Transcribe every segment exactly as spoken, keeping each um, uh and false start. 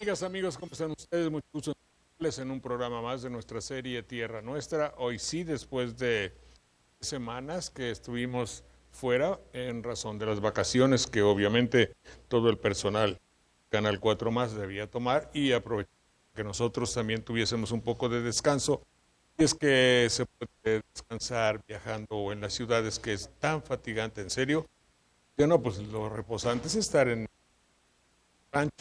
Amigas, amigos, ¿cómo están ustedes? Mucho gusto en un programa más de nuestra serie Tierra Nuestra. Hoy sí, después de semanas que estuvimos fuera en razón de las vacaciones que obviamente todo el personal Canal cuatro más debía tomar y aprovechar que nosotros también tuviésemos un poco de descanso. Y es que se puede descansar viajando en las ciudades, que es tan fatigante, en serio. Yo no, pues lo reposante es estar en el rancho.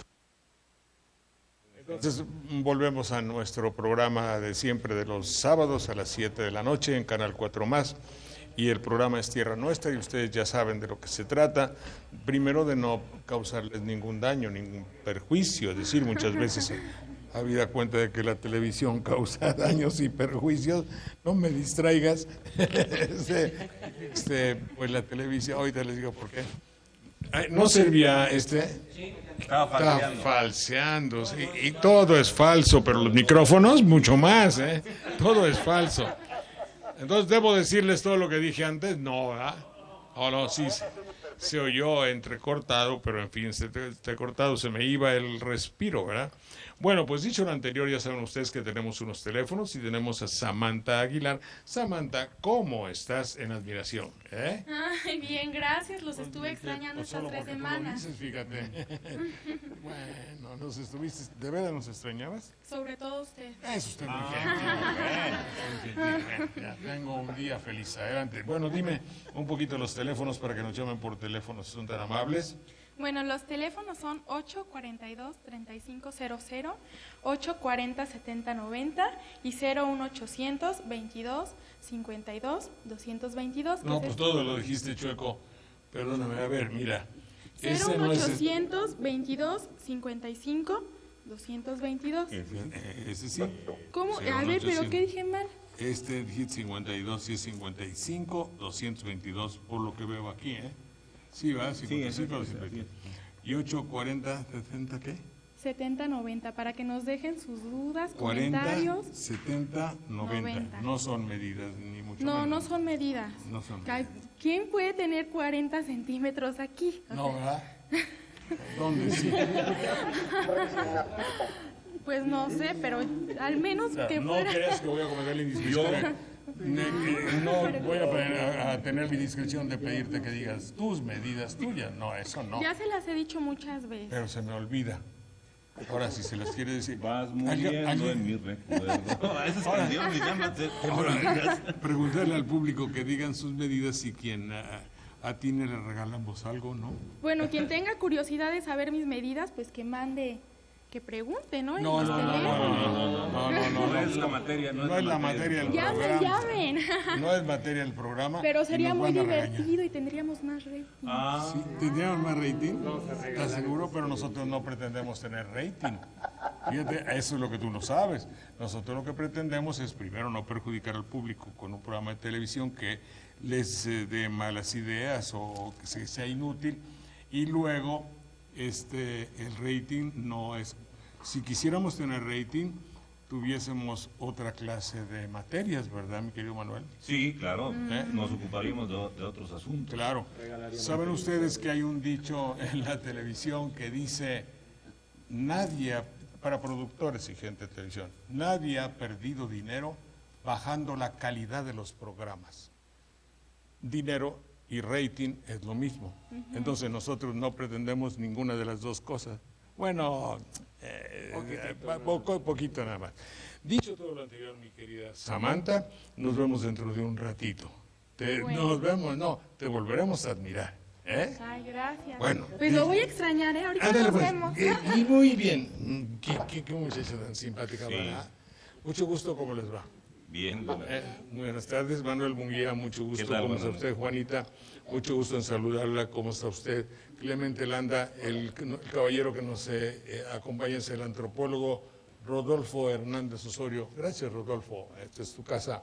Entonces volvemos a nuestro programa de siempre de los sábados a las siete de la noche en Canal cuatro más, y el programa es Tierra Nuestra y ustedes ya saben de lo que se trata. Primero, de no causarles ningún daño, ningún perjuicio, es decir, muchas veces habida cuenta de que la televisión causa daños y perjuicios. No me distraigas. este, este, pues la televisión, ahorita les digo por qué. Ay, ¿no servía este? Sí, estaba falseando. Está falseando, sí, y todo es falso, pero los micrófonos mucho más, ¿eh? Todo es falso. Entonces, ¿debo decirles todo lo que dije antes? No, ¿verdad? Oh, no, sí, se, se oyó entrecortado, pero en fin, se, entrecortado, se me iba el respiro, ¿verdad? Bueno, pues dicho lo anterior, ya saben ustedes que tenemos unos teléfonos y tenemos a Samantha Aguilar. Samantha, ¿cómo estás en admiración? ¿Eh? Ay, bien, gracias. Los estuve extrañando Pues estas solo tres porque tú lo semanas. dices, fíjate. Bueno, nos estuviste, ¿de verdad nos extrañabas? Sobre todo usted. Es usted muy gentil. Ya tengo un día feliz. Adelante. Bueno, dime un poquito los teléfonos para que nos llamen por teléfono, si son tan amables. Bueno, los teléfonos son ocho cuarenta y dos, treinta y cinco cero cero, ocho cuarenta, setenta noventa y cero uno ochocientos, veintidós, cincuenta y dos, doscientos veintidós. No, pues todo lo dijiste chueco. Perdóname, a ver, mira. cero Ese uno no es el- ochocientos, veintidós, cincuenta y cinco, doscientos veintidós. Ese sí. ¿Cómo? cero A uno ver, ¿pero ochocientos. qué dije mal? Este hit cincuenta y dos y es cincuenta y cinco, doscientos veintidós, por lo que veo aquí, ¿eh? Sí, va, cincuenta y cinco, doscientos veintidós. ¿Y ocho cuarenta, setenta qué? setenta noventa, para que nos dejen sus dudas, cuarenta, comentarios. setenta, noventa. noventa. No son medidas, ni mucho No, menos. no son medidas. No son Ca- medidas. ¿Quién puede tener cuarenta centímetros aquí? O No, sea, ¿verdad? ¿Dónde sí? pues no sé, pero al menos O sea, que no fuera. creas que voy a cometer la indiscreción. Ne- que No voy a, pedir- a- a tener mi discreción de pedirte que digas tus medidas tuyas. No, eso no. Ya se las he dicho muchas veces. Pero se me olvida. Ahora, si se las quiere decir. Vas ¿Alguien- muriendo alguien- en mi recuerdo. Esas Ahora- canciones, llámate. Ahora, preguntarle al público que digan sus medidas y quien a, a ti le regalamos algo, ¿no? Bueno, quien tenga curiosidad de saber mis medidas, pues que mande, que pregunte, ¿no? En No, mis no, no, no, teléfonos. no, no, no, no, no, No es la materia, no, No es la materia del Llamen, programa. llamen. No es materia del programa. Pero y sería nos muy van a regañar. divertido y tendríamos más rating. Ah, Sí, tendríamos más rating, te aseguro, pero nosotros no pretendemos tener rating. Fíjate, eso es lo que tú no sabes. Nosotros lo que pretendemos es, primero, no perjudicar al público con un programa de televisión que les eh, dé malas ideas o que se- sea inútil, y luego este, el rating no es... Si quisiéramos tener rating, tuviésemos otra clase de materias, ¿verdad, mi querido Manuel? sí, claro. ¿Eh? Nos ocuparíamos de, de otros asuntos. Claro. ¿Saben ustedes que hay un dicho en la televisión que dice, nadie, ha- para productores y gente de televisión, nadie ha perdido dinero bajando la calidad de los programas? Dinero y rating es lo mismo. Entonces nosotros no pretendemos ninguna de las dos cosas. Bueno, eh, eh, poco, poquito nada más. Dicho todo lo anterior, mi querida Samantha, nos vemos dentro de un ratito. Te- Bueno. Nos vemos, no, te volveremos a admirar. ¿Eh? Ay, gracias. Bueno. Pues lo voy a extrañar, ¿eh? Ahorita Ándale, nos pues. vemos. Eh, y muy bien. Mm, Qué, qué, qué muchacha tan simpática, Sí. ¿verdad? Mucho gusto, ¿cómo les va? Bien, bueno. Eh, buenas tardes, Manuel Munguía, mucho gusto. ¿Qué tal, ¿Cómo está Manuel? usted, Juanita? Mucho gusto en saludarla. ¿Cómo está usted? Clemente Landa, el, el caballero que nos eh, eh, acompaña es el antropólogo Rodolfo Hernández Osorio. Gracias, Rodolfo. Esta es tu casa.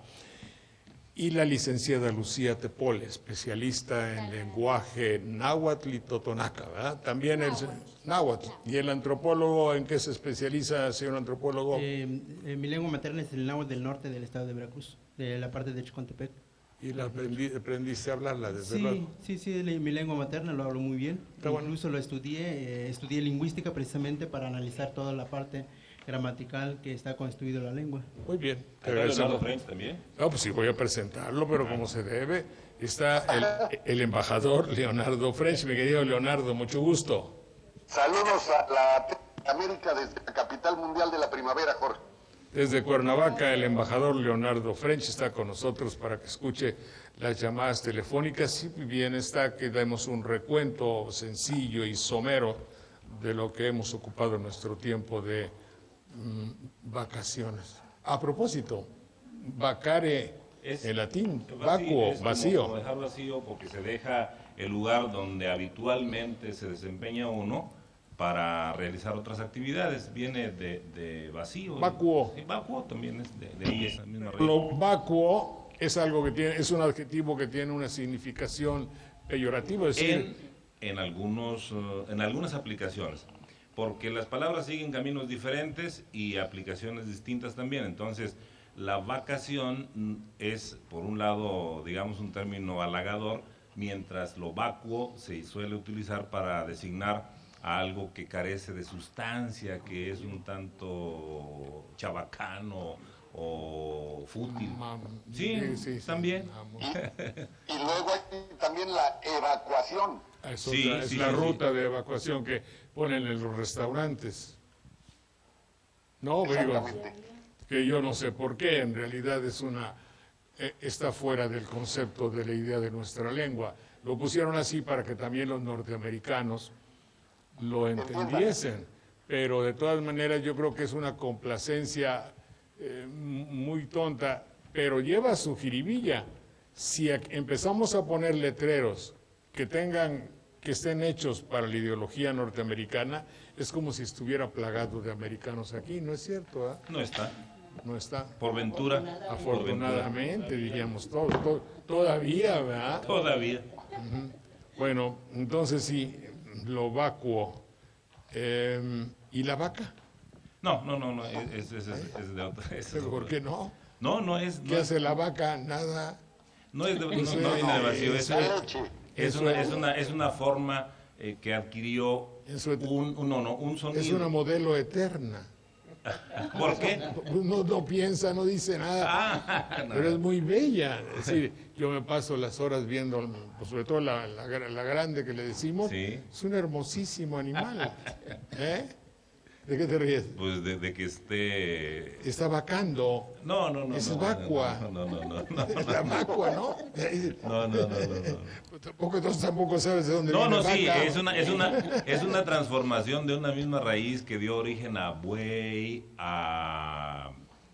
Y la licenciada Lucía Tepol, especialista en lenguaje náhuatl y totonaca, ¿verdad? También el náhuatl. ¿Y el antropólogo en qué se especializa, señor antropólogo? Eh, eh, mi lengua materna es el náhuatl del norte del estado de Veracruz, de la parte de Chicontepec. ¿Y la aprendi, aprendiste a hablarla desde Sí, luego? sí, sí, le- mi lengua materna lo hablo muy bien. Está bueno. Incluso lo estudié, eh, estudié lingüística precisamente para analizar toda la parte gramatical que está constituida la lengua. Muy bien. Te ¿Está Leonardo agradecemos. French también? No, pues sí, voy a presentarlo, pero como se debe. Está el, el embajador Leonardo French. Mi querido Leonardo, mucho gusto. Saludos a la América desde la capital mundial de la primavera, Jorge. Desde Cuernavaca, el embajador Leonardo French está con nosotros para que escuche las llamadas telefónicas. Si bien está que demos un recuento sencillo y somero de lo que hemos ocupado en nuestro tiempo de mm, vacaciones. A propósito, vacare Es en latín, vacío, vacuo, es como- vacío. como dejar vacío porque se deja el lugar donde habitualmente se desempeña uno para realizar otras actividades. Viene de, de vacío. Vacuo. Sí, vacuo también es de, de ahí esa misma raíz. Lo vacuo es algo que tiene, es un adjetivo que tiene una significación peyorativa, es decir, en, en, algunos, eh, en algunas aplicaciones, porque las palabras siguen caminos diferentes y aplicaciones distintas también. Entonces, la vacación mm, es, por un lado, digamos, un término halagador, mientras lo vacuo se suele utilizar para designar a algo que carece de sustancia, que es un tanto chabacano o fútil. Mam- Sí, sí, sí, sí. también. Vamos. Y, y luego hay también la evacuación. Es, Sí, otra- es sí, la sí, ruta de evacuación que ponen en los restaurantes. No, digo, Exactamente. que yo no sé por qué, en realidad es una, eh, está fuera del concepto de la idea de nuestra lengua. Lo pusieron así para que también los norteamericanos lo entendiesen, pero de todas maneras yo creo que es una complacencia eh, m- muy tonta, pero lleva su jiribilla. Si a- empezamos a poner letreros que tengan, que estén hechos para la ideología norteamericana, es como si estuviera plagado de americanos aquí, ¿no es cierto? ah? No está, No está. por ventura. por ventura. Afortunadamente, diríamos, todo, todo- todavía, ¿verdad? Todavía. Bueno, entonces sí, lo vacuo. Eh, ¿Y la vaca? No, no, no, no, es, es, es, es de otra. es de ¿Por otra. qué no? No, no es. No ¿Qué es, hace la vaca? Nada. no es de, no, no Eso viene de vacío. Es, eso La leche. es una, es, una, es una forma eh, que adquirió Eso es- un, un, no, no, un sonido. Es una modelo eterna. ¿Por qué? No, no piensa, no dice nada, Ah, no. pero es muy bella. Es decir, yo me paso las horas viendo, pues, sobre todo la, la, la grande que le decimos, Sí. es un hermosísimo animal. ¿Eh? ¿De qué te ríes? Pues de, de que esté. Está vacando. No, no, no. Es no, vacua. No, no, no, no. No, Es la vacua, ¿no? no, no, no, no, no. Pues tampoco, entonces tampoco sabes de dónde No, viene no, sí, vaca. es una, es, una, es una transformación de una misma raíz que dio origen a buey, a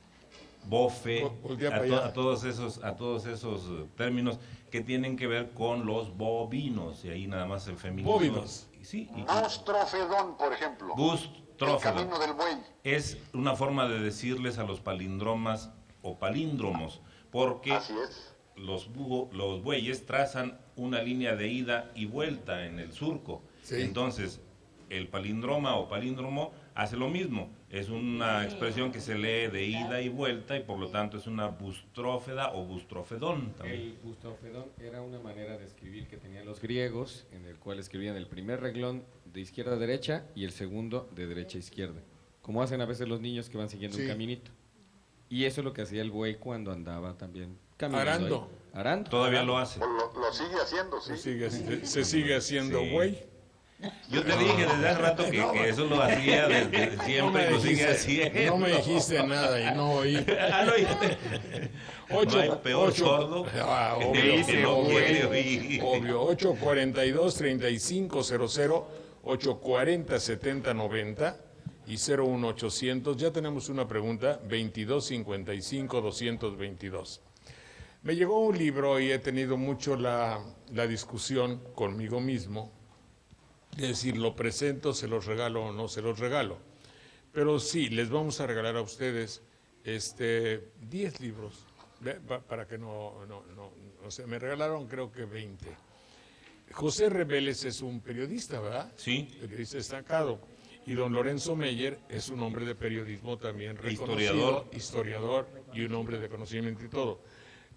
bofe, Vol- voltea a, para to- allá. a todos esos, a todos esos eh, términos que tienen que ver con los bovinos, y ahí nada más el femenino. Bóvinos. Sí, y, Bustrofedón, por ejemplo. El bustrófedon. camino del buey. Es una forma de decirles a los palindromas o palíndromos, porque Así es. los, búho- los bueyes trazan una línea de ida y vuelta en el surco. Sí. Entonces, el palíndroma o palíndromo hace lo mismo. Es una expresión que se lee de ida y vuelta y por lo tanto es una bustrófeda o bustrofedón también. El bustrofedón era una manera de escribir que tenían los griegos, en el cual escribían el primer reglón de izquierda a derecha y el segundo de derecha a izquierda, como hacen a veces los niños que van siguiendo Sí. un caminito. Y eso es lo que hacía el buey cuando andaba también caminando. Arando. ahí. Arando. Todavía lo hace. O Lo, lo sigue haciendo, sí. Se sigue, se, se sigue haciendo Sí. güey. Yo te dije desde hace rato que, que eso lo hacía desde siempre y lo sigue haciendo. no me dijiste nada y no oí. Ah, lo oíste. Ocho, No hay peor ocho- sordo Ah, que obvio, el que no obvio, quiere oír. obvio. ocho cuarenta y dos, treinta y cinco cero cero, ocho cuarenta, setenta noventa y cero uno ochocientos. Ya tenemos una pregunta, veintidós cincuenta y cinco, doscientos veintidós. Me llegó un libro y he tenido mucho la, la discusión conmigo mismo. Es decir, lo presento, se los regalo o no se los regalo. Pero sí, les vamos a regalar a ustedes este, diez libros, ¿ve? Pa- para que no, no, no, no sé, me regalaron creo que veinte. José Rebeles es un periodista, ¿verdad? Sí. Periodista destacado. Y don Lorenzo Meyer es un hombre de periodismo también reconocido, Historiador. historiador y un hombre de conocimiento y todo.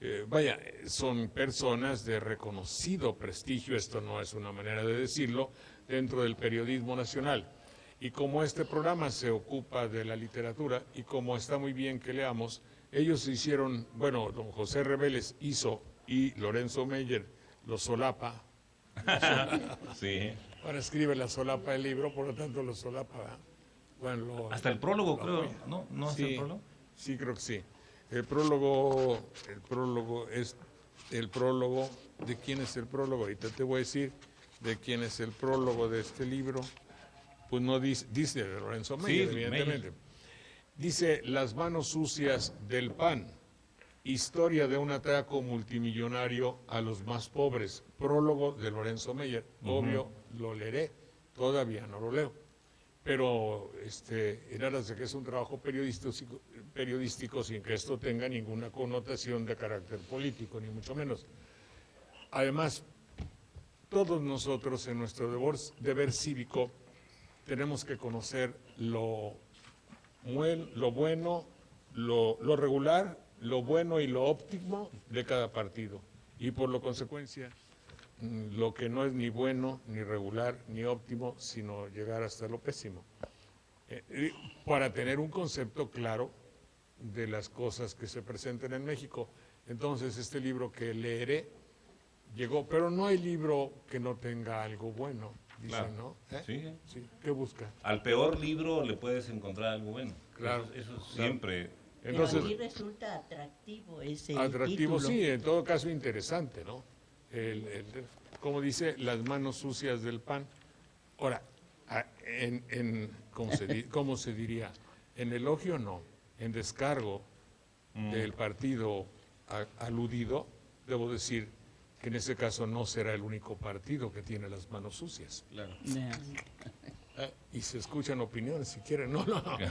eh, vaya, son personas de reconocido prestigio, esto no es una manera de decirlo, dentro del periodismo nacional. Y como este programa se ocupa de la literatura y como está muy bien que leamos, ellos hicieron, bueno, don José Reveles hizo y Lorenzo Meyer lo solapa. Lo solapa. Sí. Ahora escribe la solapa del libro, por lo tanto lo solapa. ¿verdad? Bueno, lo, Hasta el prólogo, lo creo. apoya. ¿No? ¿No es Sí, el prólogo? sí, creo que sí. El prólogo, el prólogo es el prólogo. ¿De quién es el prólogo? Ahorita te voy a decir de quién es el prólogo de este libro. Pues no dice, dice de Lorenzo Meyer, Sí, evidentemente. Meyer. Dice Las manos sucias del pan. Historia de un atraco multimillonario a los más pobres. Prólogo de Lorenzo Meyer. Obvio, lo leeré. Todavía no lo leo. Pero este, en aras de que es un trabajo periodístico, periodístico sin que esto tenga ninguna connotación de carácter político, ni mucho menos. Además, todos nosotros en nuestro deber, deber cívico tenemos que conocer lo, buen, lo bueno, lo, lo regular, lo bueno y lo óptimo de cada partido. Y por lo consecuencia, lo que no es ni bueno, ni regular, ni óptimo, sino llegar hasta lo pésimo. Eh, para tener un concepto claro de las cosas que se presentan en México. Entonces, este libro que leeré llegó, pero no hay libro que no tenga algo bueno, dice, Claro. ¿no? ¿Eh? Sí. Sí. ¿Qué busca? Al peor libro le puedes encontrar algo bueno. Claro. Eso, eso Claro. siempre. Entonces, Pero aquí resulta atractivo ese atractivo, título. sí, en todo caso interesante, ¿no? El, el, como dice, las manos sucias del pan. Ahora, a- en, en ¿cómo, se di- cómo se diría? En elogio no, en descargo Mm. del partido a- aludido, debo decir que en ese caso no será el único partido que tiene las manos sucias. Claro. Ya. Eh, y se escuchan opiniones si quieren. No, no, no.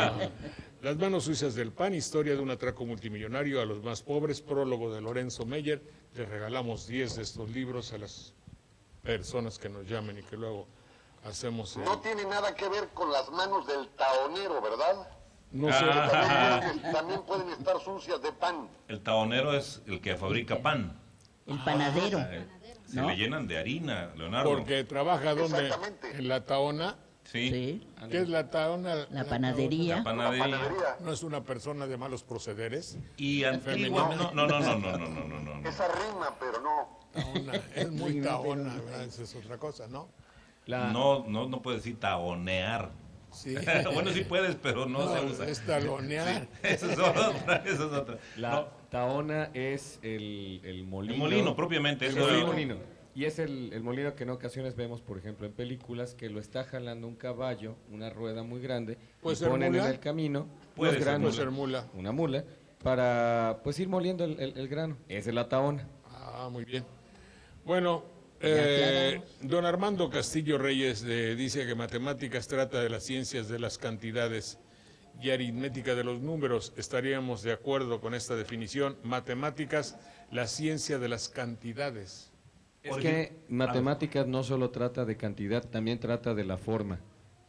Las manos sucias del pan, historia de un atraco multimillonario a los más pobres, prólogo de Lorenzo Meyer. Les regalamos diez de estos libros a las personas que nos llamen y que luego hacemos el... No tiene nada que ver con las manos del taonero, ¿verdad? No sé, Ah. También pueden, también pueden estar sucias de pan. El taonero es el que fabrica pan. El panadero. Eh, Se ¿No? le llenan de harina, Leonardo. porque trabaja donde Exactamente. en la taona. Sí. Sí. ¿Qué es la taona? La panadería. La panadería. Panadería. ¿No es una persona de malos procederes? Y antiguamente. No, no, no, no, no, no, no, no, no. Esa rima, pero no. Taona, es muy taona, ¿verdad? Esa es otra cosa, ¿no? La- No, no, no puedes decir taonear. Sí. Bueno, sí puedes, pero no, No, se usa. es talonear. Esa es otra, esa es otra. La No, taona es el, el molino. el molino, propiamente. El eso es- molino. Y es el, el molino que en ocasiones vemos, por ejemplo, en películas, que lo está jalando un caballo, una rueda muy grande, ¿Puede y ser ponen mula? en el camino Puede los ser granos, Puede ser mula. una mula, para pues ir moliendo el, el- el grano. Esa es la taona. Ah, muy bien. Bueno, eh, don Armando Castillo Reyes eh, dice que matemáticas trata de las ciencias de las cantidades y aritmética de los números. Estaríamos de acuerdo con esta definición. Matemáticas, la ciencia de las cantidades. Es Por que ejemplo, matemáticas no solo trata de cantidad, también trata de la forma.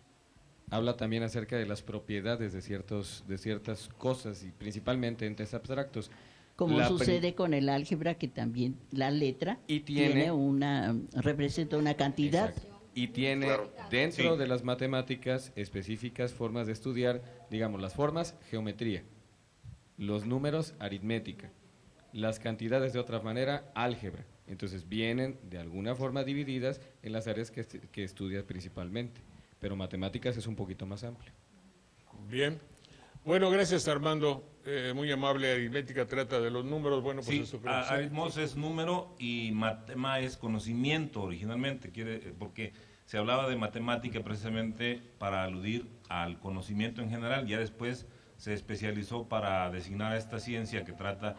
Habla también acerca de las propiedades de, ciertos, de ciertas cosas y principalmente entes abstractos. Como La prim- sucede con el álgebra, que también la letra Y tiene- una, representa una cantidad. Exacto. Y tiene Claro. dentro Sí. de las matemáticas específicas formas de estudiar, digamos, las formas, geometría, los números, aritmética, las cantidades de otra manera, álgebra. Entonces vienen de alguna forma divididas en las áreas que, est- que estudias principalmente, pero matemáticas es un poquito más amplio. Bien. Bueno, gracias Armando. Eh, muy amable. Aritmética trata de los números. Bueno, pues Sí, eso creo a- que sí. aritmos es número y matema es conocimiento originalmente, quiere, porque se hablaba de matemática precisamente para aludir al conocimiento en general, ya después se especializó para designar a esta ciencia que trata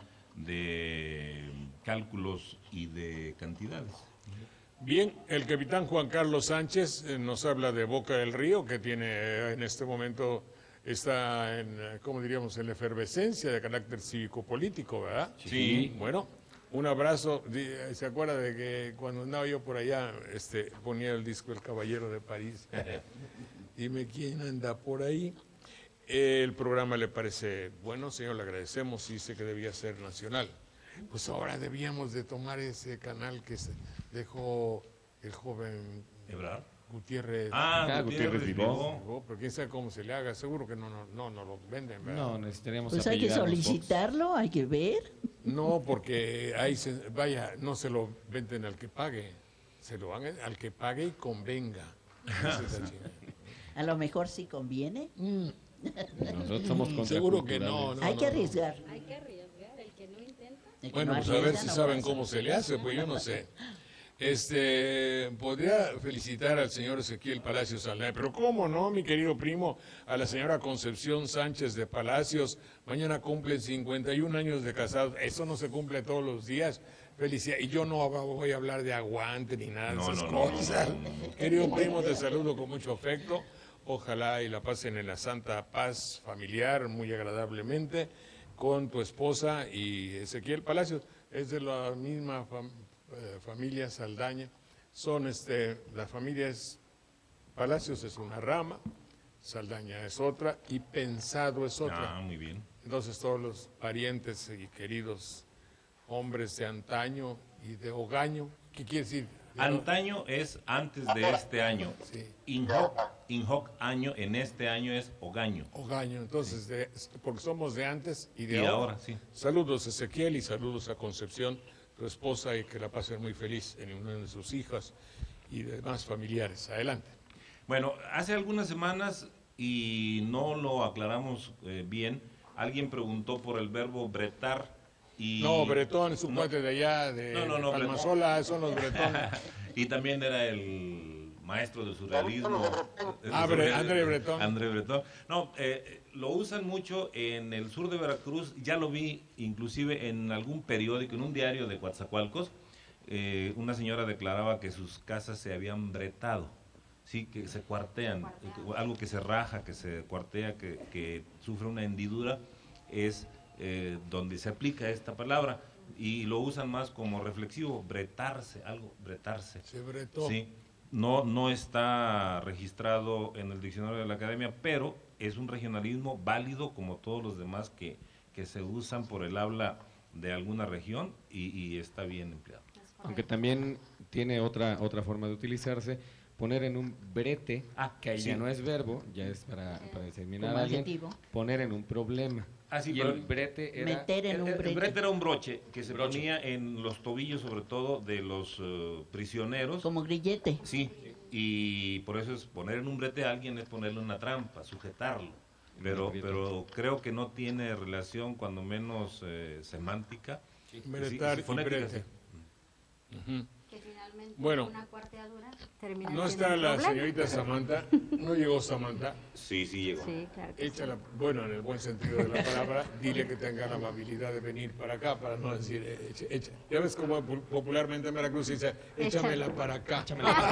de cálculos y de cantidades. Bien, el capitán Juan Carlos Sánchez eh, nos habla de Boca del Río, que tiene eh, en este momento, está en, eh, ¿cómo diríamos?, en la efervescencia de carácter cívico-político, ¿verdad? Sí. Bueno, un abrazo. Di- ¿Se acuerda de que cuando andaba yo por allá, este, ponía el disco El Caballero de París? Dime quién anda por ahí. El programa le parece bueno, señor, le agradecemos, dice que debía ser nacional. Pues ahora debíamos de tomar ese canal que se dejó el joven Ebrard. Gutiérrez. Ah, Ah, Gutiérrez Gutiérrez Vivó. Vivó, pero quién sabe cómo se le haga. Seguro que no, no, no, no lo venden, ¿verdad? No, necesitaríamos Pues hay que apellidarnos Fox. solicitarlo, hay que ver. No, porque ahí se, vaya, no se lo venden al que pague, se lo van al que pague y convenga. Esa es la chingada. A lo mejor sí conviene. Nosotros somos Seguro que no, contraculturales. no. hay que arriesgar. Hay que arriesgar, el que no intenta. El que Bueno, no pues a ver arriesga si no saben pasa. cómo se le hace, pues yo no sé. Este, podría felicitar al señor Ezequiel Palacios Saldaña, pero cómo no, mi querido primo, a la señora Concepción Sánchez de Palacios, mañana cumplen cincuenta y un años de casados, eso no se cumple todos los días, felicidad, y yo no voy a hablar de aguante ni nada de No, esas no, no, cosas. no, no, no, no. Querido primo, te saludo con mucho afecto, ojalá y la pasen en la santa paz familiar, muy agradablemente, con tu esposa y Ezequiel Palacios, es de la misma familia. Eh, familia Saldaña, son este, la familia es, Palacios es una rama, Saldaña es otra y Pensado es otra. Ah, muy bien. Entonces todos los parientes y queridos hombres de antaño y de hogaño, ¿qué quiere decir? Antaño es antes de este año. Sí. Inhoc, inhoc año, en este año es Ogaño. Hogaño, entonces, de- porque somos de antes y de Y de ahora. ahora, sí. Saludos a Ezequiel y saludos a Concepción, tu esposa, y que la pasen muy feliz en unión de sus hijas y demás familiares. Adelante. Bueno, hace algunas semanas, y no lo aclaramos eh, bien, alguien preguntó por el verbo bretar y... No, Bretón es un No. cuate de allá, de, No, no, de no, Palmasola, son los bretones. Y también era el maestro del surrealismo. Ah, Bre- André Breton. André Breton. No, eh, lo usan mucho en el sur de Veracruz. Ya lo vi inclusive en algún periódico, en un diario de Coatzacoalcos. Eh, una señora declaraba que sus casas se habían bretado. Sí, que se cuartean. eh, Algo que se raja, que se cuartea, que, que sufre una hendidura, es eh, donde se aplica esta palabra. Y lo usan más como reflexivo, bretarse, algo, bretarse. Se bretó. Sí, no, no está registrado en el diccionario de la academia, pero es un regionalismo válido como todos los demás que, que se usan por el habla de alguna región y, y está bien empleado. Aunque también tiene otra, otra forma de utilizarse, poner en un brete, Ah, que ahí sí. ya no es verbo, ya es para, para determinar Como a alguien, adjetivo. poner en un problema. Ah, sí, y pero- el brete era... Meter en El, un el brete. brete era un broche que se Broche. ponía en los tobillos, sobre todo de los eh, prisioneros. Como grillete. Sí, y por eso es poner en un brete a alguien es ponerle una trampa, sujetarlo. Pero, Una pero creo que no tiene relación, cuando menos eh, semántica. Bretar Sí, y fonética, brete. sí. Ujú. Que finalmente Bueno. una cuarteadura termina No siendo está un la problema. señorita Samantha, no llegó Samantha. Sí, sí llegó. Sí, claro que sí. Échala, bueno, en el buen sentido de la palabra, dile que tenga la amabilidad de venir para acá, para no decir, eh, echa, echa. Ya ves como pu- popularmente en Veracruz se dice, échamela para acá.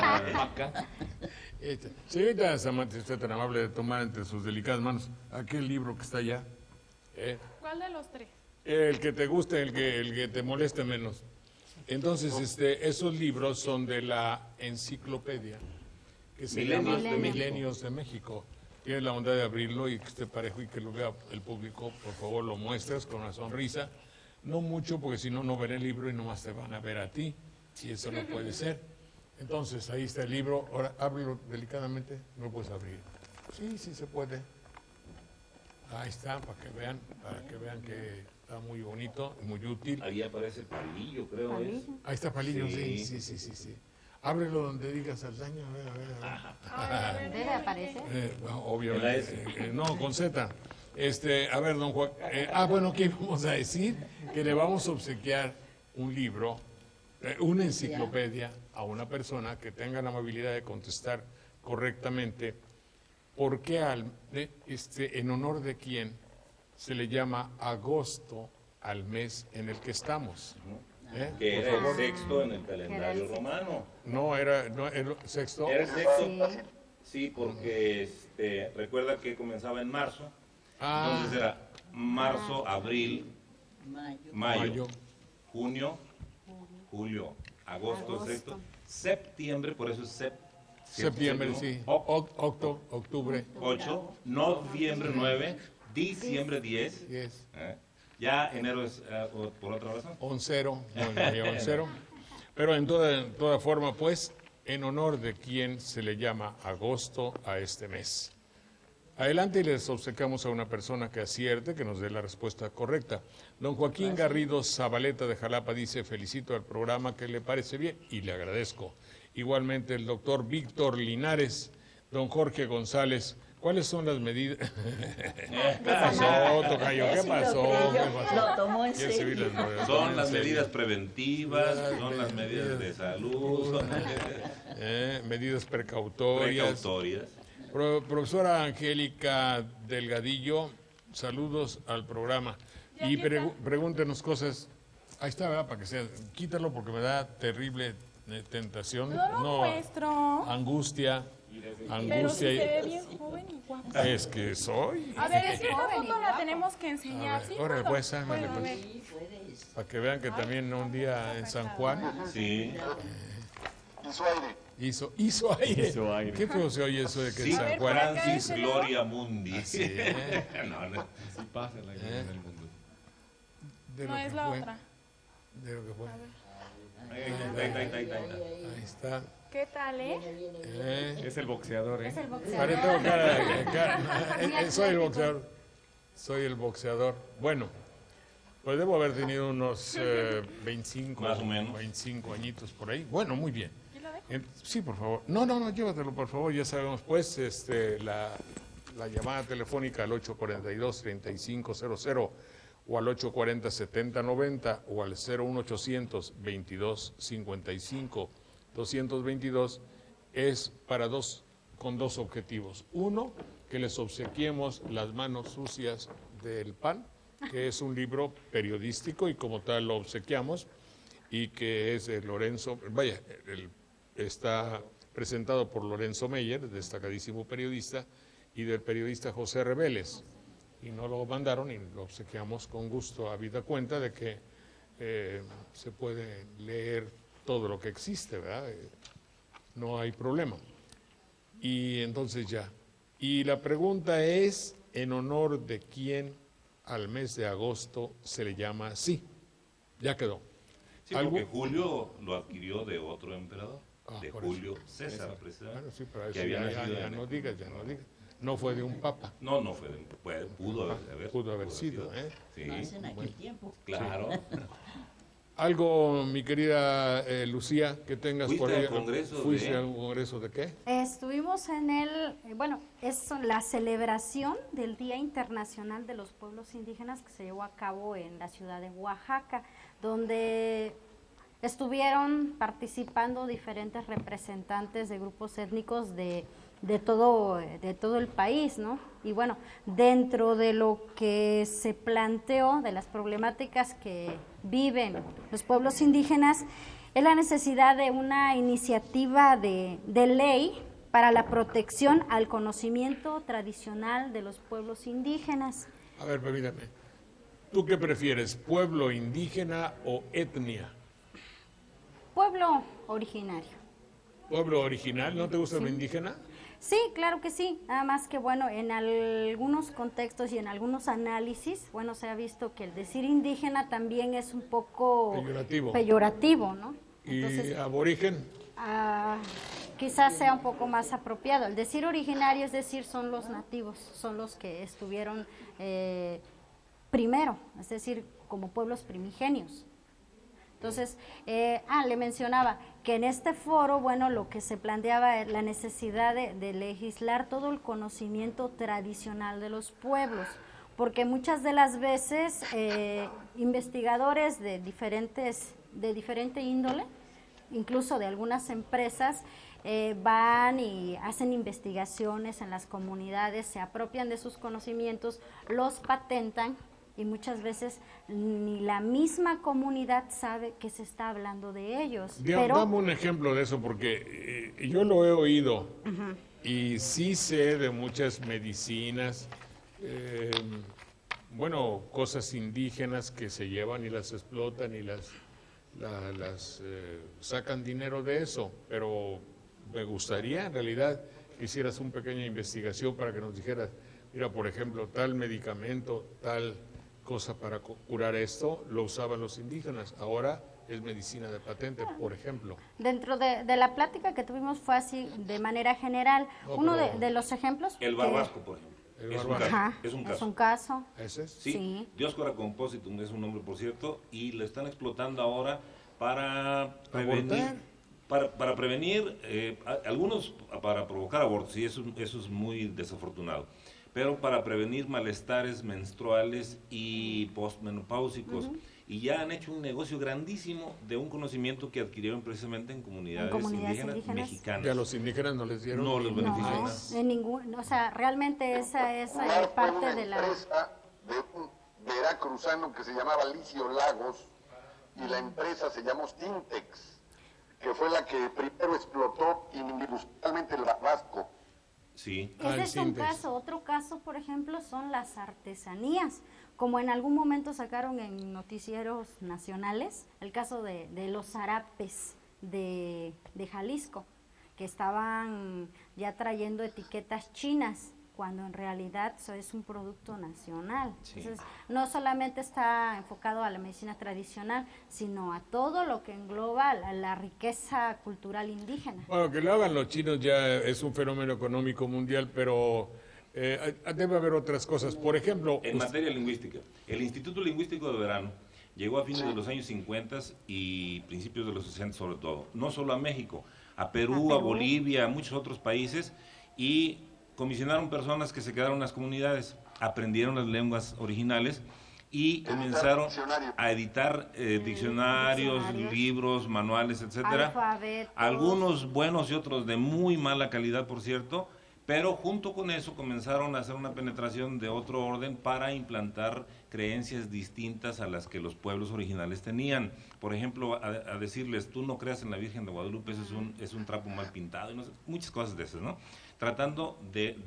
Echa. Señorita Samantha, usted tan amable de tomar entre sus delicadas manos aquel libro que está allá. ¿eh? ¿Cuál de los tres? El que te guste, el que, el que te moleste menos. Entonces, este, esos libros son de la enciclopedia, que se Milenios llama de Milenios de México. Tienes la bondad de abrirlo y que esté parejo y que lo vea el público, por favor lo muestras con una sonrisa. No mucho, porque si no, no veré el libro y nomás te van a ver a ti, y eso no puede ser. Entonces, ahí está el libro. Ahora, ábrelo delicadamente, no lo puedes abrir. Sí, sí se puede. Ahí está, para que vean, para que vean que está muy bonito y muy útil. Ahí aparece el palillo, creo. Palillo. Es. Ahí está Palillo, sí, Sí. sí, sí, sí, sí. Ábrelo donde diga Saldaña, a ver, a ver, a ver. Debe aparecer. Eh, bueno, En la obviamente. S. eh, eh, no, con Z. Este, a ver, don Juan. eh, ah, bueno, ¿qué vamos a decir? Que le vamos a obsequiar un libro, eh, una enciclopedia a una persona que tenga la amabilidad de contestar correctamente por qué al, de- este, en honor de quién se le llama agosto al mes en el que estamos. ¿Eh? Que Por era el favor. sexto en el calendario sexto. romano. No, era, no, el sexto. Era el sexto. Sí. Sí, porque este, recuerda que comenzaba en marzo. Ah, Entonces era marzo, abril, Mayo. mayo, Mayo. junio, julio, agosto, Agosto. sexto, septiembre, por eso es sep, septiembre, sí. oc- Oc- octo, octubre. ocho, noviembre nueve, diciembre diez, Yes. ¿eh? Ya enero es eh, o- por otra razón. Oncero, no, no había oncero. Pero en toda, en toda forma, pues, en honor de quien se le llama agosto a este mes. Adelante y les obsequiamos a una persona que acierte, que nos dé la respuesta correcta. Don Joaquín Garrido Zabaleta de Jalapa dice, felicito al programa que le parece bien y le agradezco. Igualmente el doctor Víctor Linares, don Jorge González, ¿cuáles son las medidas? ¿Qué pasó, tocayo? ¿Qué Sí lo pasó? creyó, ¿Qué pasó? lo tomó en ¿Quién se serio. vi las- Son en las serio? medidas preventivas, son las medidas de salud, son Eh, medidas precautorias. precautorias. Pro- profesora Angélica Delgadillo, saludos al programa. Ya, Y ¿qué pregu- tal? pregúntenos cosas. Ahí está, ¿verdad? Para que sea. Quítalo porque me da terrible eh, tentación. No lo muestro. Angustia. Pero sí Angustia. se ve y- bien joven y guapo. Es que soy. A ver, es que esta foto la tenemos que A enseñar. ver, ¿Sí? órale, ¿Puedo? pues, ándale, Puedo, a pues. ver. Para que vean que también un día en San Juan Sí. Y su aire. hizo, hizo aire. Hizo aire. ¿Qué feo se oye eso de que Sí, en A San ver, Juan por acá Francis ese, ¿no? Gloria Mundi. Así es. No, no. Así pasa en la vida del mundo. de lo No que es la fue, otra. de lo que fue. Ahí, ahí, ahí, ahí, ahí, ahí. Ahí está. ¿Qué tal, eh? Eh. Es el boxeador, ¿eh? Es el boxeador. Pare, tengo cara de- cara- eh, eh, soy el boxeador. Soy el boxeador. Bueno, pues debo haber tenido unos eh, veinticinco, Más o menos. veinticinco añitos por ahí. Bueno, muy bien. ¿Aquí lo dejo? Eh, Sí, por favor. No, no, no, llévatelo, por favor. Ya sabemos, pues, este, la, la llamada telefónica al ocho cuarenta y dos, treinta y cinco cero cero o al ocho cuarenta, setenta noventa o al cero uno ochocientos, veintidós cincuenta y cinco, doscientos veintidós es para dos, con dos objetivos. Uno, que les obsequiemos Las manos sucias del pan, que es un libro periodístico y como tal lo obsequiamos y que es de Lorenzo, vaya, el- está presentado por Lorenzo Meyer, destacadísimo periodista, y del periodista José Reveles. Y no lo mandaron y lo obsequiamos con gusto, habida cuenta de que eh, se puede leer todo lo que existe, ¿verdad? Eh, no hay problema. Y entonces ya. Y la pregunta es, ¿en honor de quién al mes de agosto se le llama así? Ya quedó. Sí, ¿Algo? porque Julio lo adquirió de otro emperador, Ah, de por eso. Julio César, precisamente. Bueno, sí, pero que eso había ya, ya- nacido ya en- no digas, ya no digas. No fue de un papa, No, no fue, de- puede- pudo haber, haber- pudo haber sido, ¿eh? Sí, Más en aquel tiempo. claro. Algo, mi querida eh, Lucía, que tengas ¿Fuiste por ahí. al congreso ¿Fuiste de- al congreso de qué? Estuvimos en el, eh, bueno, es la celebración del Día Internacional de los Pueblos Indígenas que se llevó a cabo en la ciudad de Oaxaca, donde estuvieron participando diferentes representantes de grupos étnicos de, de, todo, eh, de todo el país, ¿no? Y bueno, dentro de lo que se planteó, de las problemáticas que viven los pueblos indígenas, es la necesidad de una iniciativa de, de ley para la protección al conocimiento tradicional de los pueblos indígenas. A ver, permítame. ¿Tú qué prefieres, pueblo indígena o etnia? Pueblo originario. ¿Pueblo original? ¿No te gusta lo indígena? Sí, claro que sí, nada más que bueno, en algunos contextos y en algunos análisis, bueno, se ha visto que el decir indígena también es un poco Peyorativo. peyorativo, ¿no? ¿Y Entonces, aborigen? ah, quizás sea un poco más apropiado. El decir originario, es decir, son los nativos, son los que estuvieron eh, primero, es decir, como pueblos primigenios. Entonces, eh, ah, le mencionaba que en este foro, bueno, lo que se planteaba es la necesidad de, de legislar todo el conocimiento tradicional de los pueblos, porque muchas de las veces eh, investigadores de diferentes, de diferente índole, incluso de algunas empresas, eh, van y hacen investigaciones en las comunidades, se apropian de sus conocimientos, los patentan, y muchas veces ni la misma comunidad sabe que se está hablando de ellos. Digamos, Pero dame un ejemplo de eso, porque eh, yo lo he oído y sí sé de muchas medicinas, eh, bueno, cosas indígenas que se llevan y las explotan y las, la- las eh, sacan dinero de eso, pero me gustaría en realidad que hicieras una pequeña investigación para que nos dijeras, mira, por ejemplo, tal medicamento, tal cosa para cu- curar esto, lo usaban los indígenas. Ahora es medicina de patente, por ejemplo. Dentro de, de la plática que tuvimos fue así de manera general. No, Uno pero- de, de los ejemplos... El que- barbasco, por ejemplo. El es, un barbasco. caso, Ajá, es un caso. es un caso. ¿Ese es? Sí, Sí. Dioscora compositum es un nombre, por cierto, y lo están explotando ahora para prevenir, ¿Abortar? para, para prevenir, eh, a- algunos para provocar abortos, y eso, eso es muy desafortunado, pero para prevenir malestares menstruales y postmenopáusicos. Y ya han hecho un negocio grandísimo de un conocimiento que adquirieron precisamente en comunidades, En comunidades indígenas, indígenas. mexicanas. Que a los indígenas no les dieron. No los ni- benefició No, nada. en ningún, o sea, realmente esa es eh, Fue parte una de la... empresa de un veracruzano que se llamaba Licio Lagos y la empresa se llamó Stintex, que fue la que primero explotó industrialmente el Tabasco. Sí. Ah, el Ese es un Sintex. caso. Otro caso, por ejemplo, son las artesanías. Como en algún momento sacaron en noticieros nacionales, el caso de, de los zarapes de, de Jalisco, que estaban ya trayendo etiquetas chinas, cuando en realidad eso es un producto nacional. Sí. Entonces, no solamente está enfocado a la medicina tradicional, sino a todo lo que engloba la, la riqueza cultural indígena. Bueno, que lo hagan los chinos ya es un fenómeno económico mundial, pero eh, debe haber otras cosas. Por ejemplo, En us- materia lingüística, el Instituto Lingüístico de Verano llegó a fines de los años cincuenta y principios de los sesenta sobre todo, no solo a México, a Perú, A a, Perú. Bolivia, a muchos otros países, y comisionaron personas que se quedaron en las comunidades, aprendieron las lenguas originales y Editar comenzaron diccionarios. a editar eh, diccionarios, diccionarios. libros, manuales, etcétera. Alfabetos. Algunos buenos y otros de muy mala calidad, por cierto, pero junto con eso comenzaron a hacer una penetración de otro orden para implantar creencias distintas a las que los pueblos originales tenían. Por ejemplo, a, a decirles, tú no creas en la Virgen de Guadalupe, eso es un, es un trapo mal pintado, y no sé, muchas cosas de esas, ¿no? Tratando de,